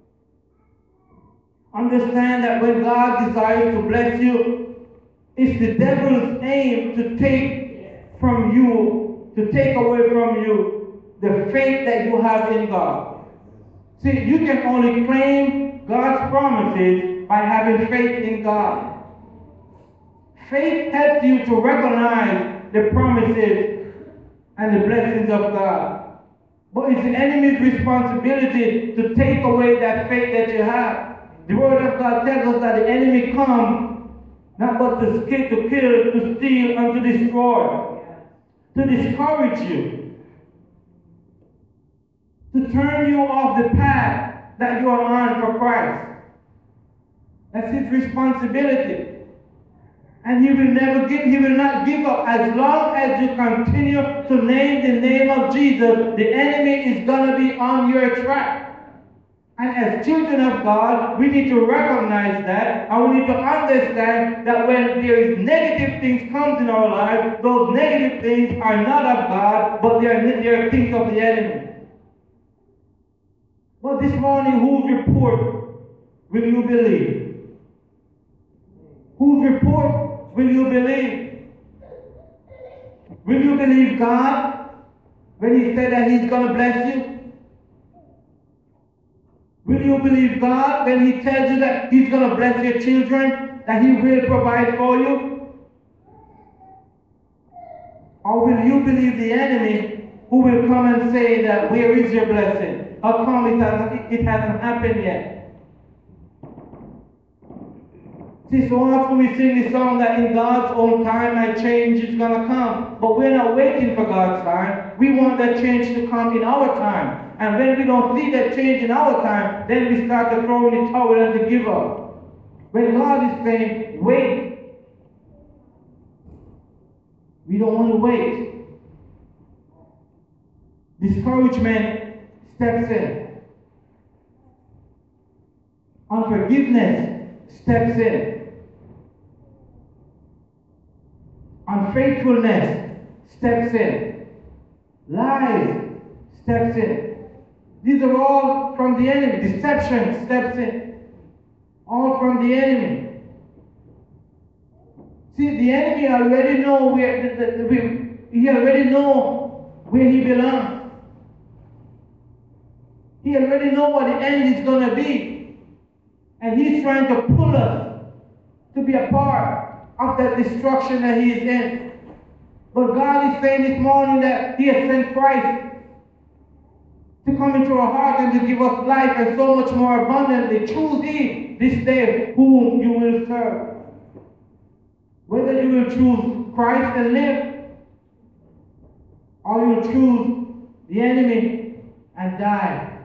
Understand that when God desires to bless you, it's the devil's aim to take from you, to take away from you the faith that you have in God. See, you can only claim God's promises by having faith in God. Faith helps you to recognize the promises and the blessings of God. But it's the enemy's responsibility to take away that faith that you have. The word of God tells us that the enemy comes not but to kill, to kill, to steal, and to destroy. To discourage you. To turn you off the path that you are on for Christ. That's his responsibility. And he will never give, he will not give up. As long as you continue to name the name of Jesus, the enemy is going to be on your track. And as children of God, we need to recognize that, and we need to understand that when there is negative things comes in our life, those negative things are not of God, but they are, they are things of the enemy. But this morning, whose report will you believe? Whose report will you believe? Will you believe God when He said that He's going to bless you? Will you believe God when He tells you that He's going to bless your children, that He will provide for you? Or will you believe the enemy who will come and say that, where is your blessing? How come it hasn't, it hasn't happened yet? See, so often we sing this song that in God's own time that change is going to come. But we're not waiting for God's time. We want that change to come in our time. And when we don't see that change in our time, then we start to throw in the towel and to give up. When God is saying, wait, we don't want to wait. Discouragement steps in. Unforgiveness steps in. Unfaithfulness steps in. Lies steps in. These are all from the enemy. Deception steps in. All from the enemy. See, the enemy already know where the, the, the, he already know where he belongs. He already know what the end is going to be. And he's trying to pull us to be a part of that destruction that he is in. But God is saying this morning that He has sent Christ to come into our heart and to give us life and so much more abundantly. Choose ye this day whom you will serve. Whether you will choose Christ and live, or you will choose the enemy and die.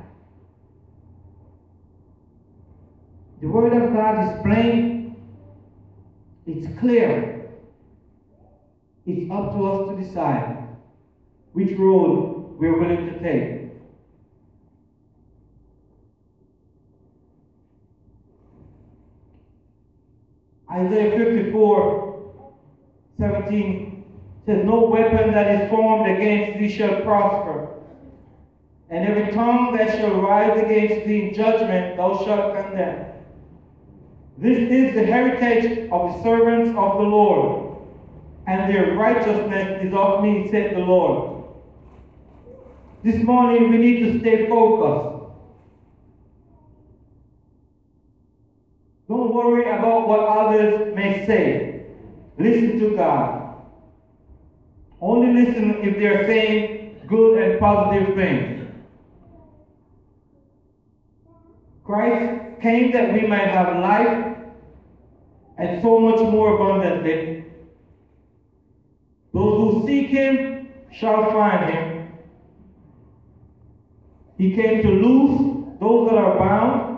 The Word of God is plain. It's clear. It's up to us to decide which road we're willing to take. Isaiah fifty-four, seventeen says, no weapon that is formed against thee shall prosper, and every tongue that shall rise against thee in judgment thou shalt condemn. This is the heritage of the servants of the Lord, and their righteousness is of me, said the Lord. This morning we need to stay focused. Don't worry about what others may say. Listen to God. Only listen if they're saying good and positive things. Christ came that we might have life and so much more abundantly. Those who seek Him shall find Him. He came to loose those that are bound.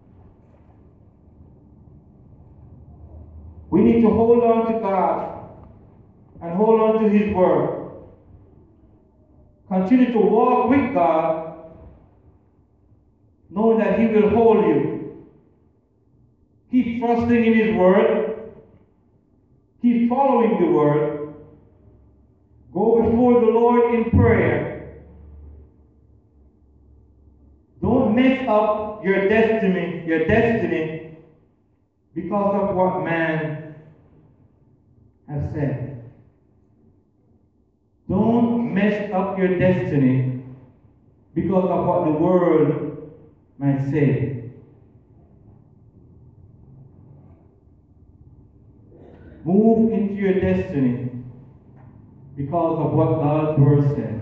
We need to hold on to God and hold on to His Word. Continue to walk with God, knowing that He will hold you. Keep trusting in His Word. Keep following the Word. Go before the Lord in prayer. Don't mess up your destiny, your destiny because of what man has said. Don't mess up your destiny because of what the world might say. Move into your destiny because of what God's Word said.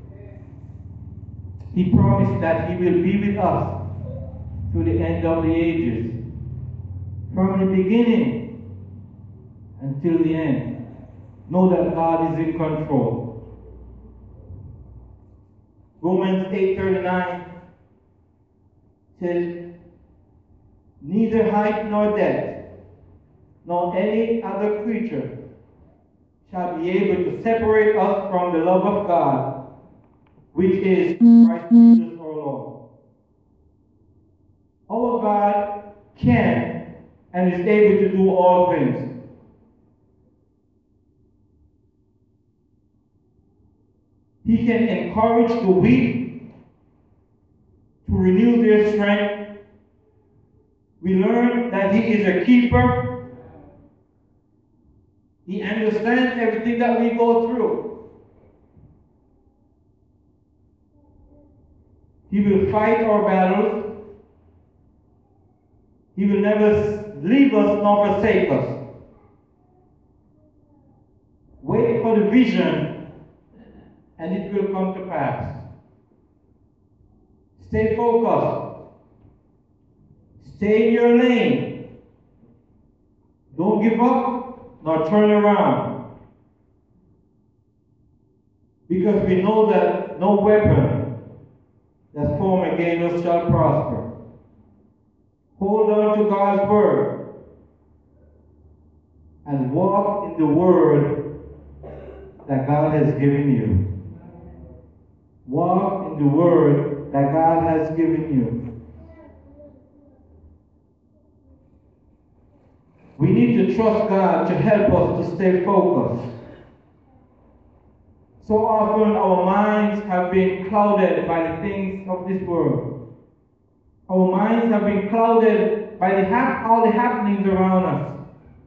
He promised that He will be with us to the end of the ages, from the beginning until the end. Know that God is in control. Romans eight thirty-nine says, neither height nor depth, nor any other creature shall be able to separate us from the love of God, which is Christ Jesus our Lord. and is able to do all things. He can encourage the weak to renew their strength. We learn that He is a keeper. He understands everything that we go through. He will fight our battles. He will never leave us nor forsake us. Wait for the vision, and it will come to pass. Stay focused. Stay in your lane. Don't give up nor turn around. Because we know that no weapon that's formed against us shall prosper. Hold on to God's word and walk in the word that God has given you. Walk in the word that God has given you. We need to trust God to help us to stay focused. So often our minds have been clouded by the things of this world. Our minds have been clouded by the hap- all the happenings around us.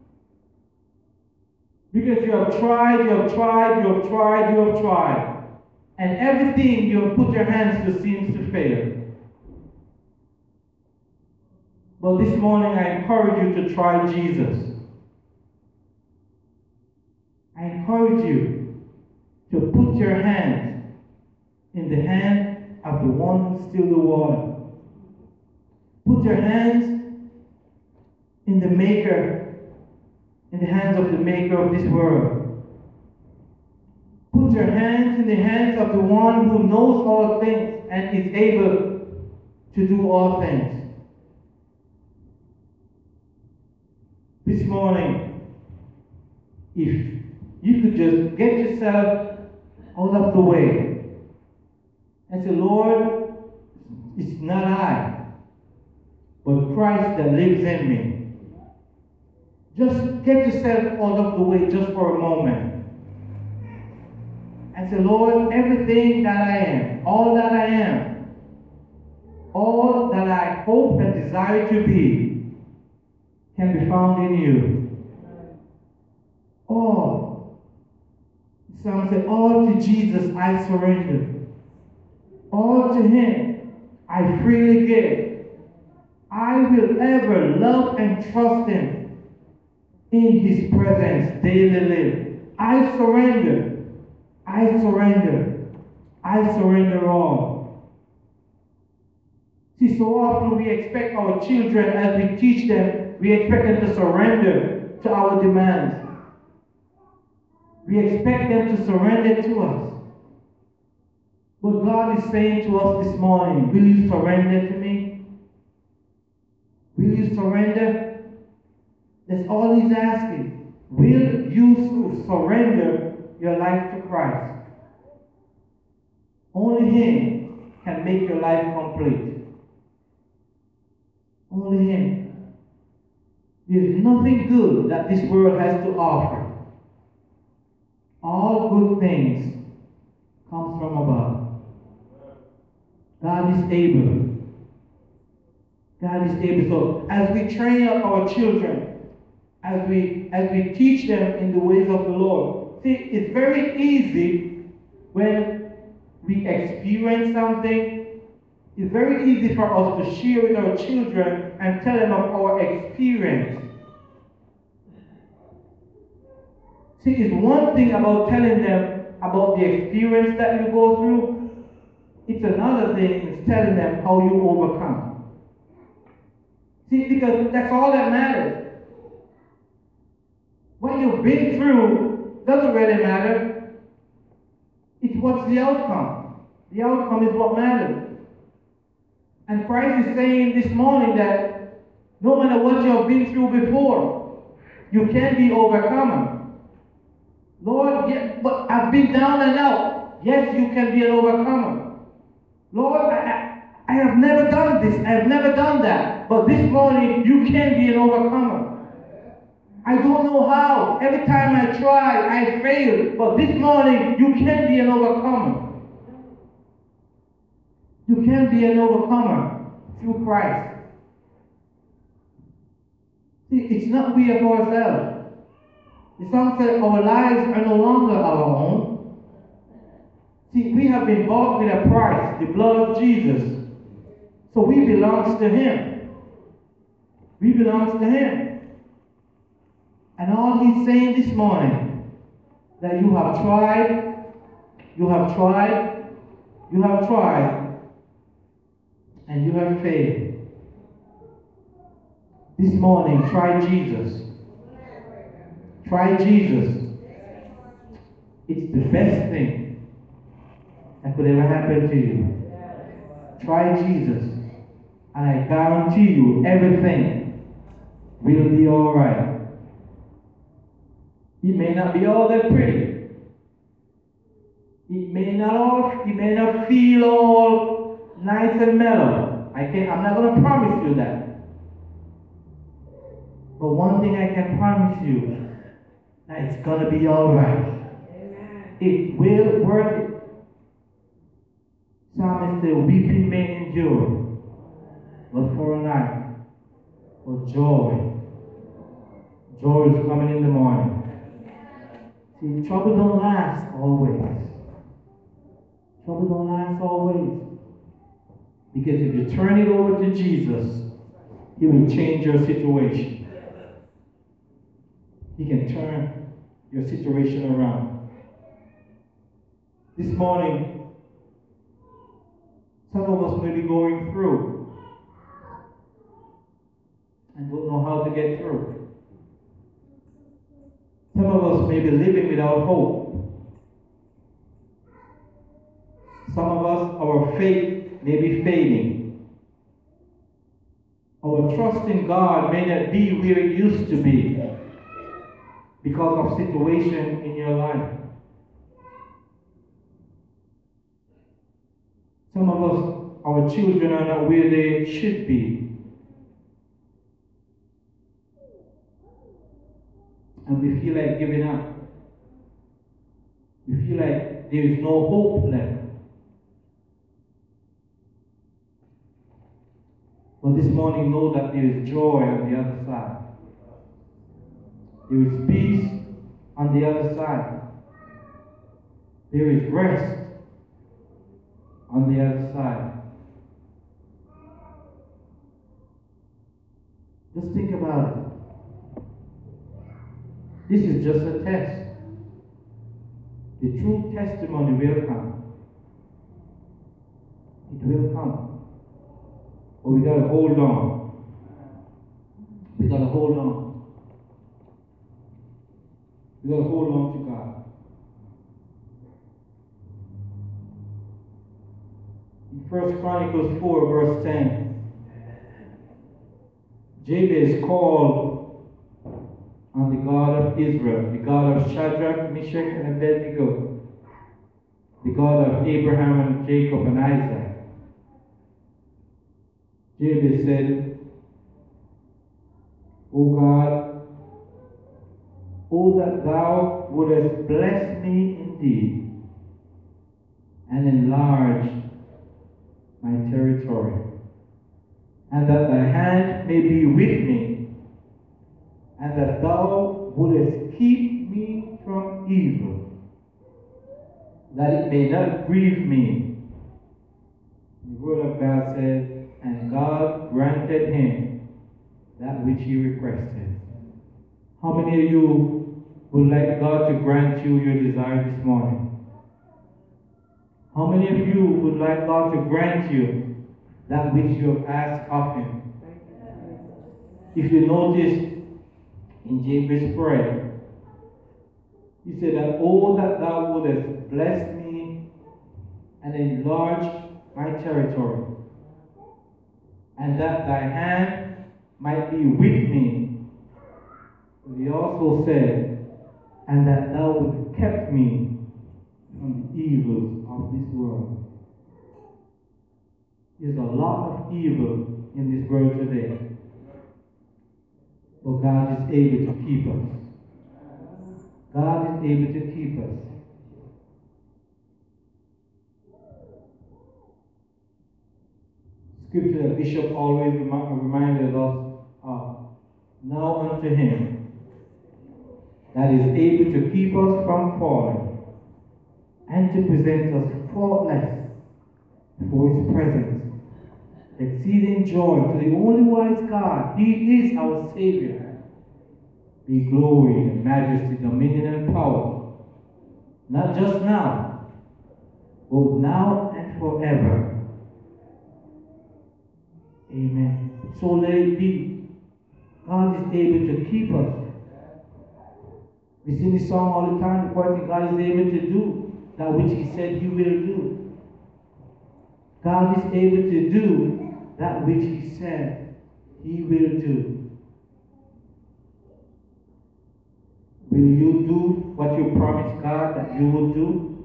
Because you have tried, you have tried, you have tried, you have tried. And everything you have put your hands to seems to fail. But this morning I encourage you to try Jesus. I encourage you to put your hands in the hand of the one who still the water. Put your hands in the maker, in the hands of the maker of this world. Put your hands in the hands of the one who knows all things and is able to do all things. This morning, if you could just get yourself out of the way and say, Lord, it's not I, but Christ that lives in me. Just get yourself out of the way just for a moment. And say, Lord, everything that I am, all that I am, all that I hope and desire to be, can be found in you. All. The psalm said, all to Jesus I surrender. All to Him I freely give. I will ever love and trust Him. In His presence daily live. I surrender. I surrender. I surrender all. See, so often we expect our children, as we teach them, we expect them to surrender to our demands. We expect them to surrender to us. But God is saying to us this morning, will you surrender to me? Will you surrender? That's all He's asking. Will you surrender your life to Christ? Only Him can make your life complete. Only Him. There's nothing good that this world has to offer. All good things come from above. God is able. God is able. So as we train up our children, as we as we teach them in the ways of the Lord, see, it's very easy when we experience something. It's very easy for us to share with our children and tell them of our experience. See, it's one thing about telling them about the experience that you go through. It's another thing is telling them how you overcome. See, because that's all that matters. What you've been through doesn't really matter. It's what's the outcome. The outcome is what matters. And Christ is saying this morning that no matter what you have been through before, you can be overcomer. Lord, yeah, but I've been down and out. Yes, you can be an overcomer. Lord, I, I, I have never done this, I have never done that. But this morning, you can be an overcomer. I don't know how. Every time I try, I fail. But this morning, you can be an overcomer. You can be an overcomer through Christ. See, it's not we of ourselves. The song said our lives are no longer our own. See, we have been bought with a price, the blood of Jesus. So we belong to Him. We belong to Him. And all He's saying this morning, that you have tried, you have tried, you have tried, and you have failed. This morning, try Jesus. Try Jesus. It's the best thing that could ever happen to you. Try Jesus. And I guarantee you, everything will be all right. It may not be all that pretty. It may not all, it may not feel all nice and mellow. I can't, I'm not going to promise you that. But one thing I can promise you, that it's going to be all right. Amen. It will work it. Psalmist said, weeping may endure, but for a night. But joy, joy is coming in the morning. See, trouble don't last always. Trouble don't last always. Because if you turn it over to Jesus, He will change your situation. He can turn your situation around. This morning, some of us may be going through and don't know how to get through. Some of us may be living without hope. Some of us, our faith may be fading. Our trust in God may not be where it used to be because of situation in your life. Some of us, our children are not where they should be. And we feel like giving up. We feel like there is no hope left. But this morning, know that there is joy on the other side. There is peace on the other side. There is rest on the other side. Just think about it. This is just a test. The true testimony will come. It will come. But we gotta hold on. We gotta hold on. We gotta hold on to God. In First Chronicles four, verse ten, Jabez called on the God of Israel, the God of Shadrach, Meshach, and Abednego, the God of Abraham and Jacob and Isaac. Jabez said, O God, O that thou wouldest bless me indeed, and enlarge my territory, and that thy hand may be with me, and that thou wouldest keep me from evil, that it may not grieve me. The word of God said, and God granted him that which he requested. How many of you would like God to grant you your desire this morning? How many of you would like God to grant you that which you have asked of him? If you notice in Jabez's prayer, he said that, oh, that thou wouldest bless me and enlarge my territory, and that thy hand might be with me. But he also said, and that thou would kept me from the evils of this world. There's a lot of evil in this world today. But God is able to keep us. God is able to keep us. Scripture that Bishop always remi- reminded us of. Now unto him that is able to keep us from falling and to present us faultless before his presence, exceeding joy to the only wise God. He is our Savior. Be glory and majesty, dominion and power, not just now, but now and forever. Amen. So let it be. God is able to keep us. We sing this song all the time, pointing God is able to do that which he said he will do. God is able to do that which he said he will do. Will you do what you promised God that you will do?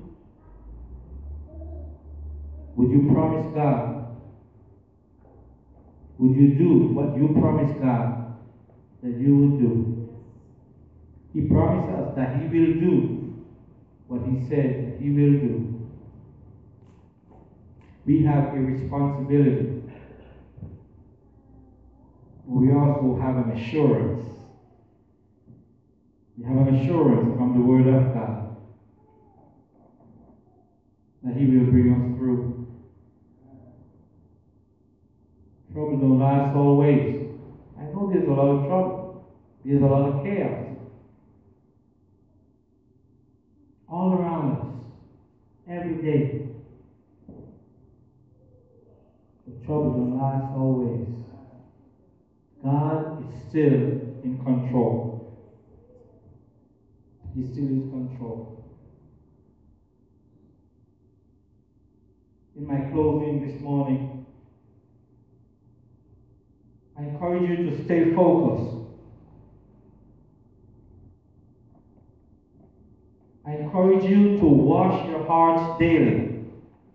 Would you promise God? Would you do what you promised God that you will do? He promised us that he will do what he said that he will do. We have a responsibility. But we also have an assurance. We have an assurance from the Word of God that he will bring us through. Trouble don't last always. I know there's a lot of trouble. There's a lot of chaos all around us, every day. But trouble don't last always. God is still in control. He still is control. In my closing this morning, I encourage you to stay focused. I encourage you to wash your hearts daily.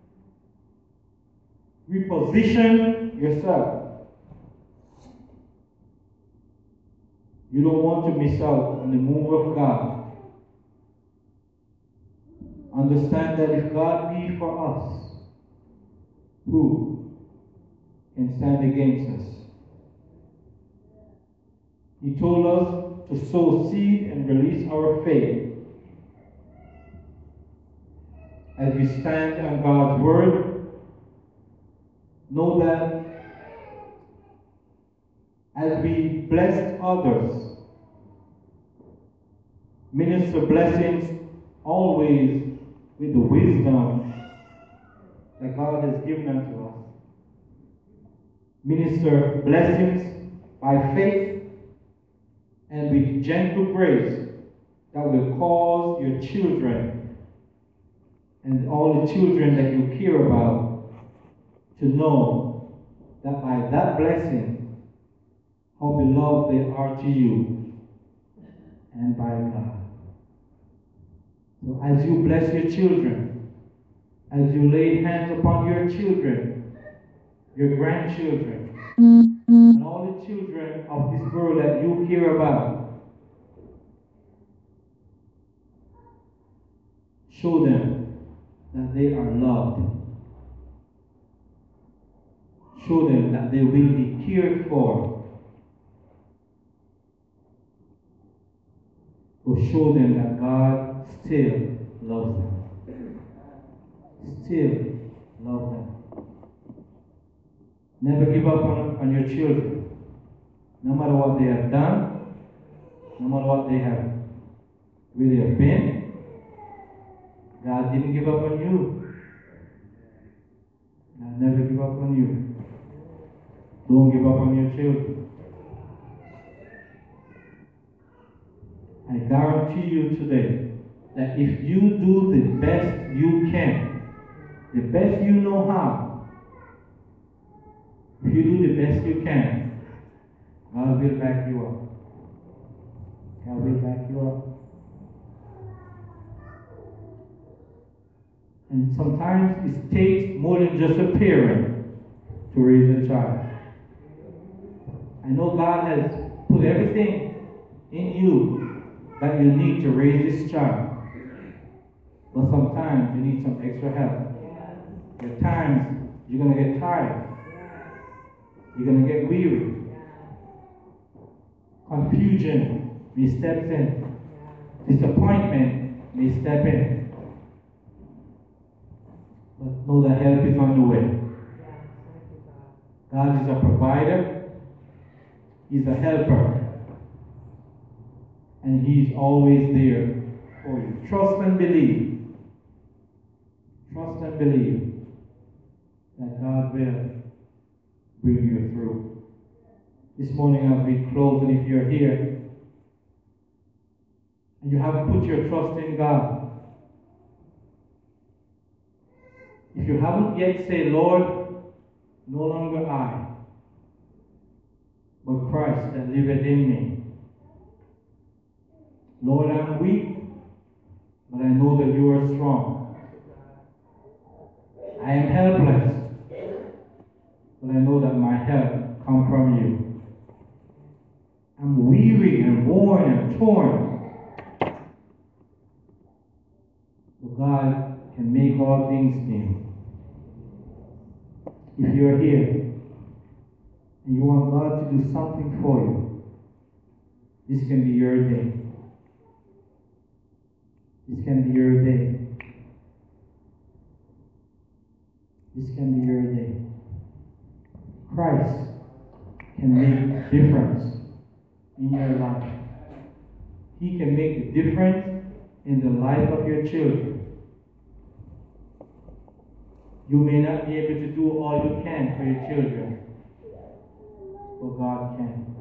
Reposition yourself. You don't want to miss out on the move of God. Understand that if God be for us, who can stand against us? He told us to sow seed and release our faith. As we stand on God's word, know that as we bless others, minister blessings always with the wisdom that God has given unto us. Minister blessings by faith and with gentle grace that will cause your children and all the children that you care about to know that by that blessing, how beloved they are to you and by God. So as you bless your children, as you lay hands upon your children, your grandchildren, and all the children of this world that you care about, show them that they are loved. Show them that they will be cared for. Or show them that God still loves them. Still loves them. Never give up on, on your children. No matter what they have done, no matter what they have really have been, God didn't give up on you. God never give up on you. Don't give up on your children. I guarantee you today that if you do the best you can, the best you know how, if you do the best you can, God will back you up. God will back you up. And sometimes it takes more than just a parent to raise a child. I know God has put everything in you that you need to raise this child. But sometimes you need some extra help. There are times you're going to get tired. You're going to get weary. Confusion may step in. Disappointment may step in. But know that help is on the way. God is a provider. He's a helper. And He's always there for you. Trust and believe. Trust and believe that God will bring you through. This morning as we close, and if you're here and you haven't put your trust in God, if you haven't yet said, Lord, no longer I, but Christ that liveth in me. Lord, I'm weak, but I know that you are strong. I am helpless, but I know that my help comes from you. I'm weary and worn and torn, but God can make all things new. If you're here and you want God to do something for you, this can be your day. This can be your day. This can be your day. Christ can make a difference in your life. He can make the difference in the life of your children. You may not be able to do all you can for your children, but God can.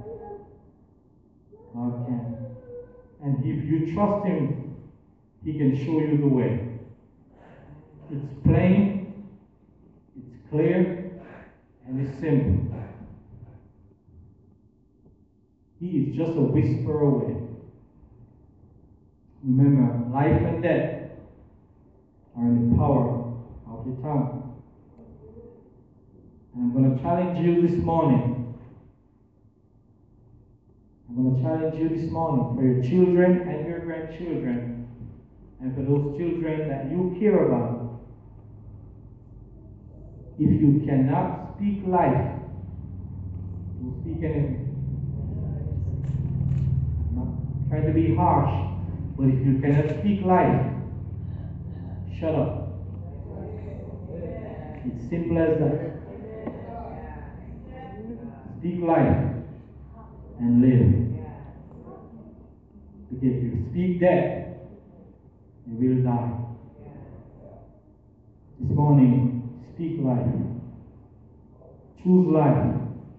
God can. And if you trust Him, He can show you the way. It's plain, it's clear, and it's simple. He is just a whisper away. Remember, life and death are in the power of the tongue. And I'm going to challenge you this morning. I'm going to challenge you this morning for your children and your grandchildren, and for those children that you care about. If you cannot speak life, you speak anything. I'm not trying to be harsh, but if you cannot speak life, shut up. It's simple as that. Speak life and live. Because if you speak death, you will die. This morning, speak life. Choose life.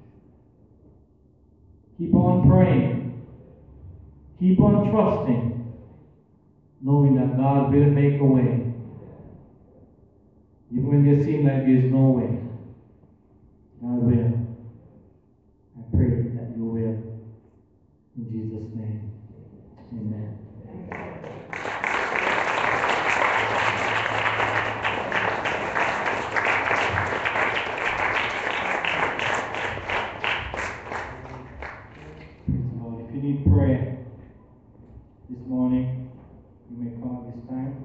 Keep on praying. Keep on trusting, knowing that God will make a way. Even when there seems like there is no way, God will. I pray that you will. In Jesus' name, amen. If you need prayer this morning, you may come at this time.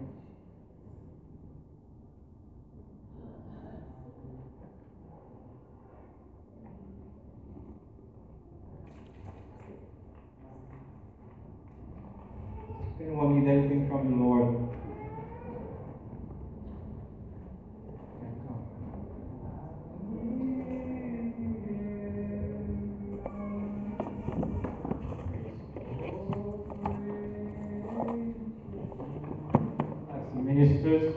If anyone needs anything from the Lord, come. As the ministers,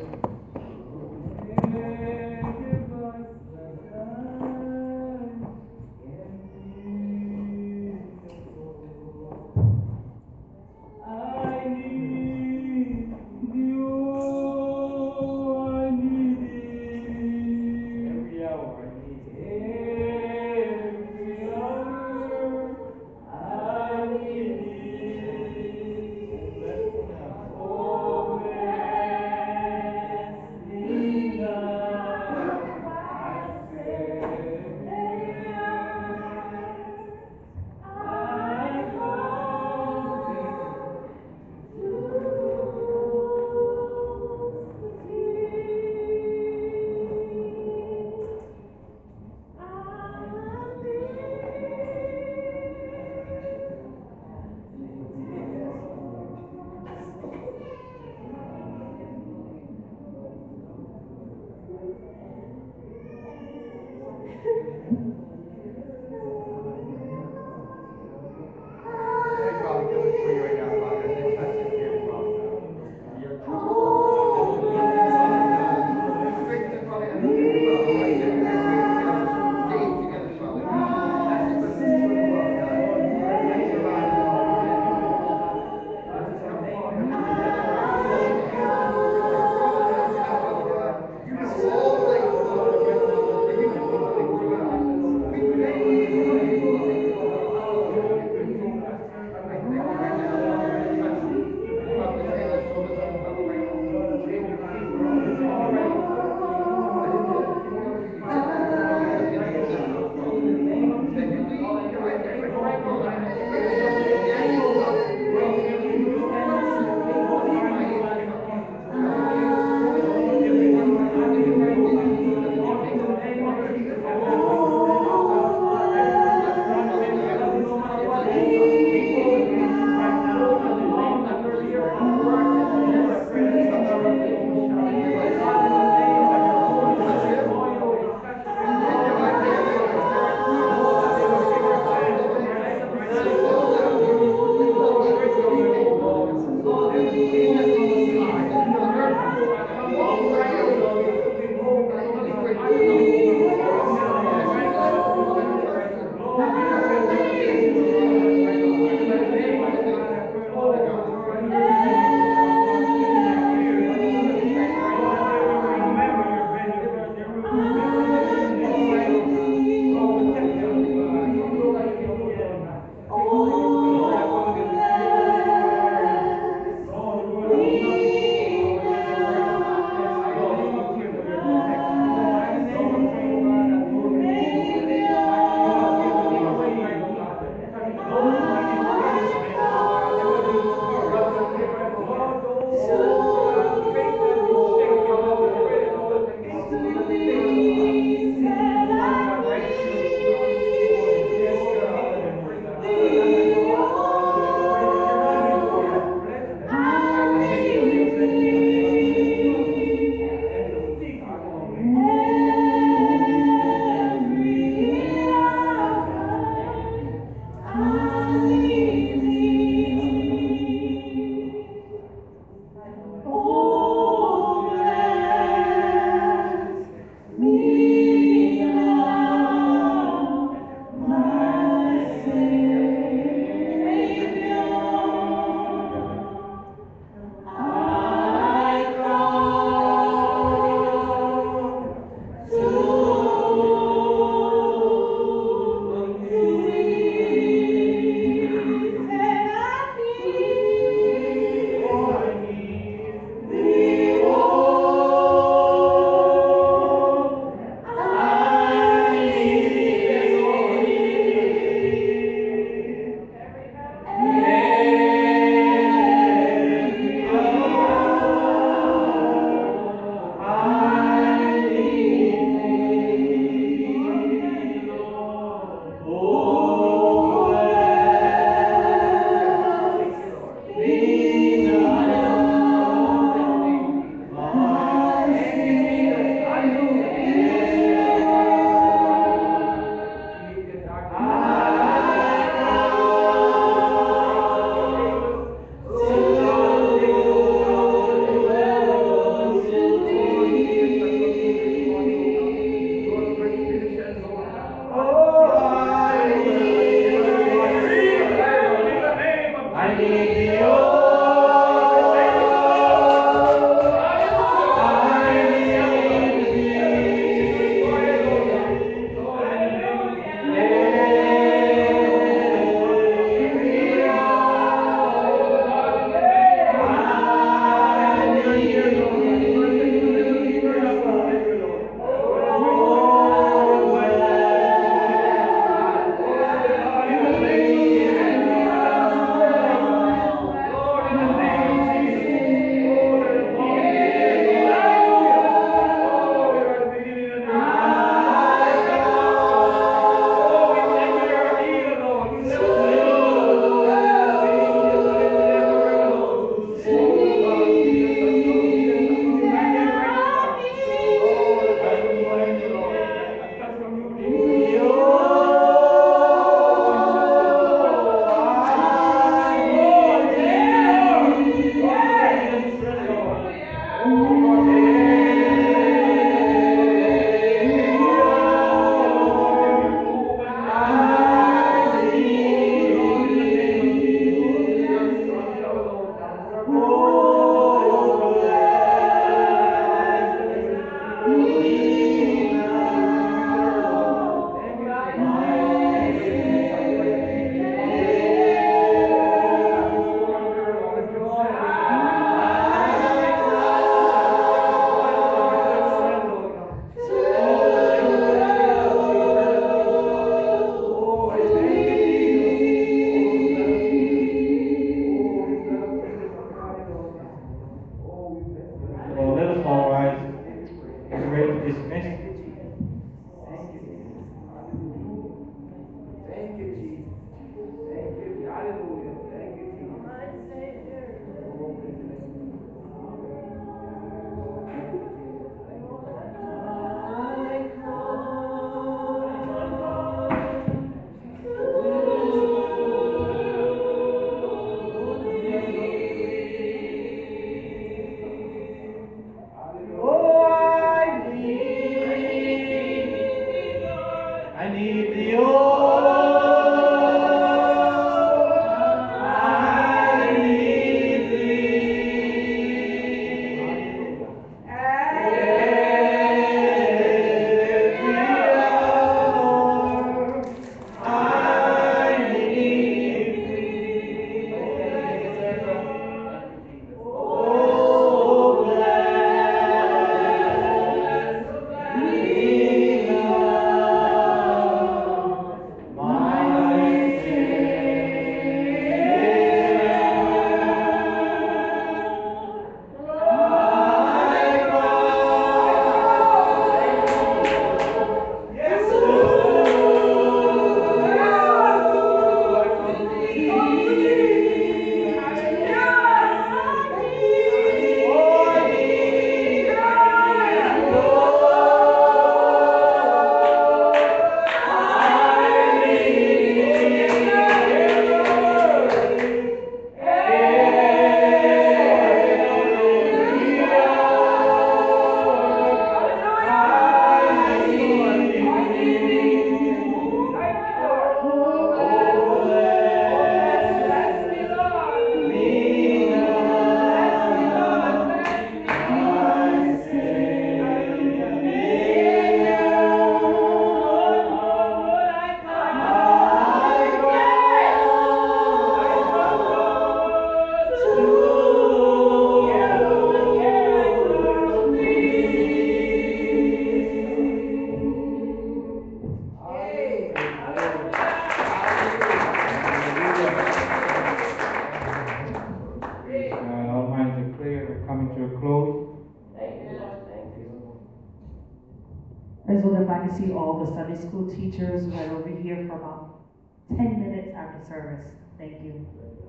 to see all the Sunday school teachers right over here for about ten minutes after service. Thank you.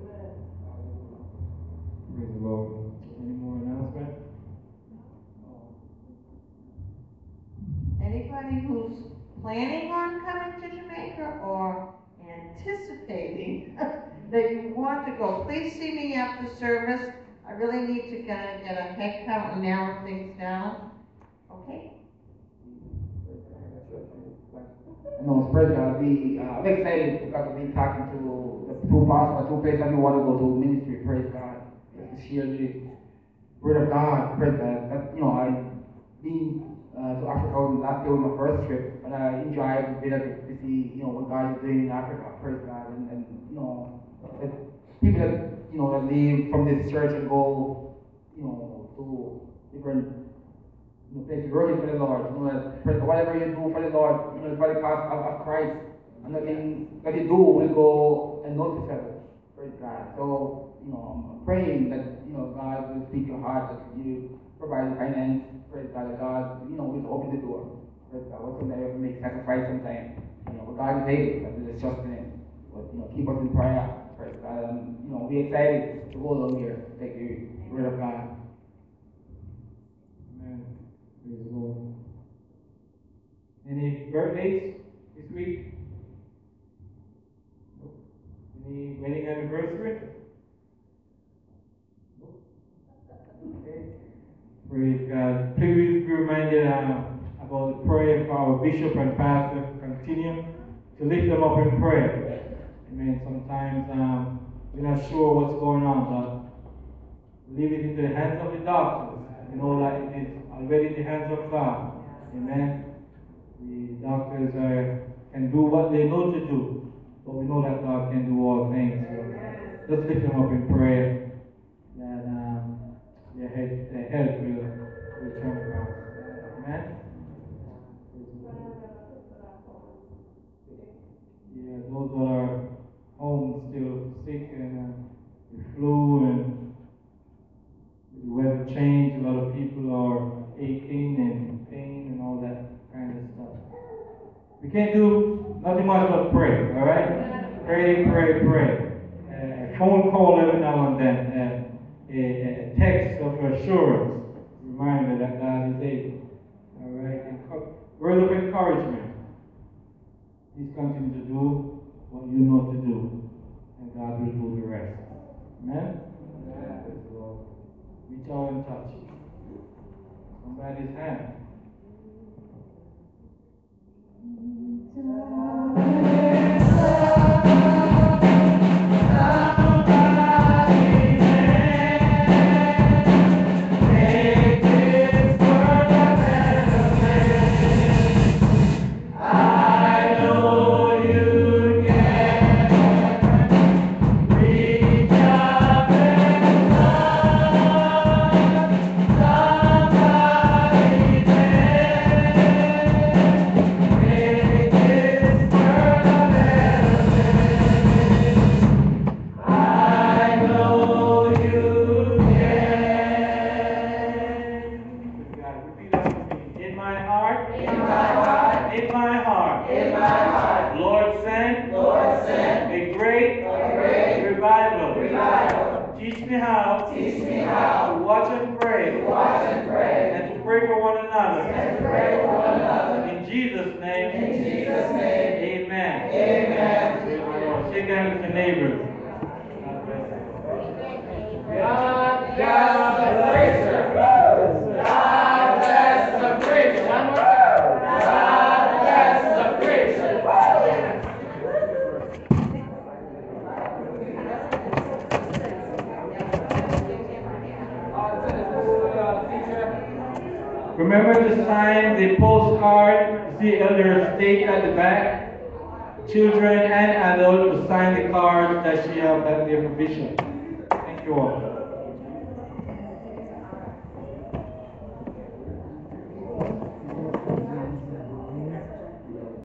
Praise the Lord. Any more announcements? Anybody who's planning on coming to Jamaica or anticipating that you want to go, please see me after service. I really need to kind of get a head count and narrow things down. Okay? No, praise God. We, uh, I'm excited because I've been talking to the two pastors, two places that we want to go to ministry, praise God. To share the word of God, praise God. That, you know, I've been uh, to Africa last year was my first trip, but I enjoyed a bit of it to see, you know, what God is doing in Africa, praise God. And, and you know, that people that, you know, that leave from this church and go, you know, to different you know, places working for the Lord, you know, that praise God, whatever you do for the Lord, you know, it's for the cause of, of Christ. And nothing that you do will go unnoticeable, praise God. So, you know, I'm praying that, you know, God will speak your heart, that you provide finance, praise God, that God, you know, will open the door. Praise God. What's something that we make sacrifice sometimes. You know, but God is able, that we just trust in Him. But, you know, keep us in prayer, praise God. And, you know, we're excited to go along here, to take the word of God. Amen. Praise the Lord. Any birthdays this week? Nope. Any wedding anniversary? Nope. Okay. Praise God. Please be reminded um, about the prayer for our bishop and pastor. Continue to lift them up in prayer. Amen. Sometimes um, we're not sure what's going on, but leave it into the hands of the doctors. You know that it is already in the hands of God. Amen. The doctors are, can do what they know to do, but we know that God can do all things. So let's lift them up in prayer that um, their head, their health will, will turn around. Amen. Yeah, those that are home still sick and uh, the flu and with the weather change, a lot of people are aching and pain and all that kind of stuff. We can't do nothing much but pray, all right? Pray, pray, pray. Uh, a phone call every now and then, uh, a, a text of assurance, reminder that God is able, all right? Enco- word of encouragement. Please continue to do what you know to do, and God will do the rest. Amen? Amen. Praise the Lord. Reach out and touch somebody's hand. Remember to sign the postcard. See Elder State at the back. Children and adults to sign the card that she has at their provision. Thank you all.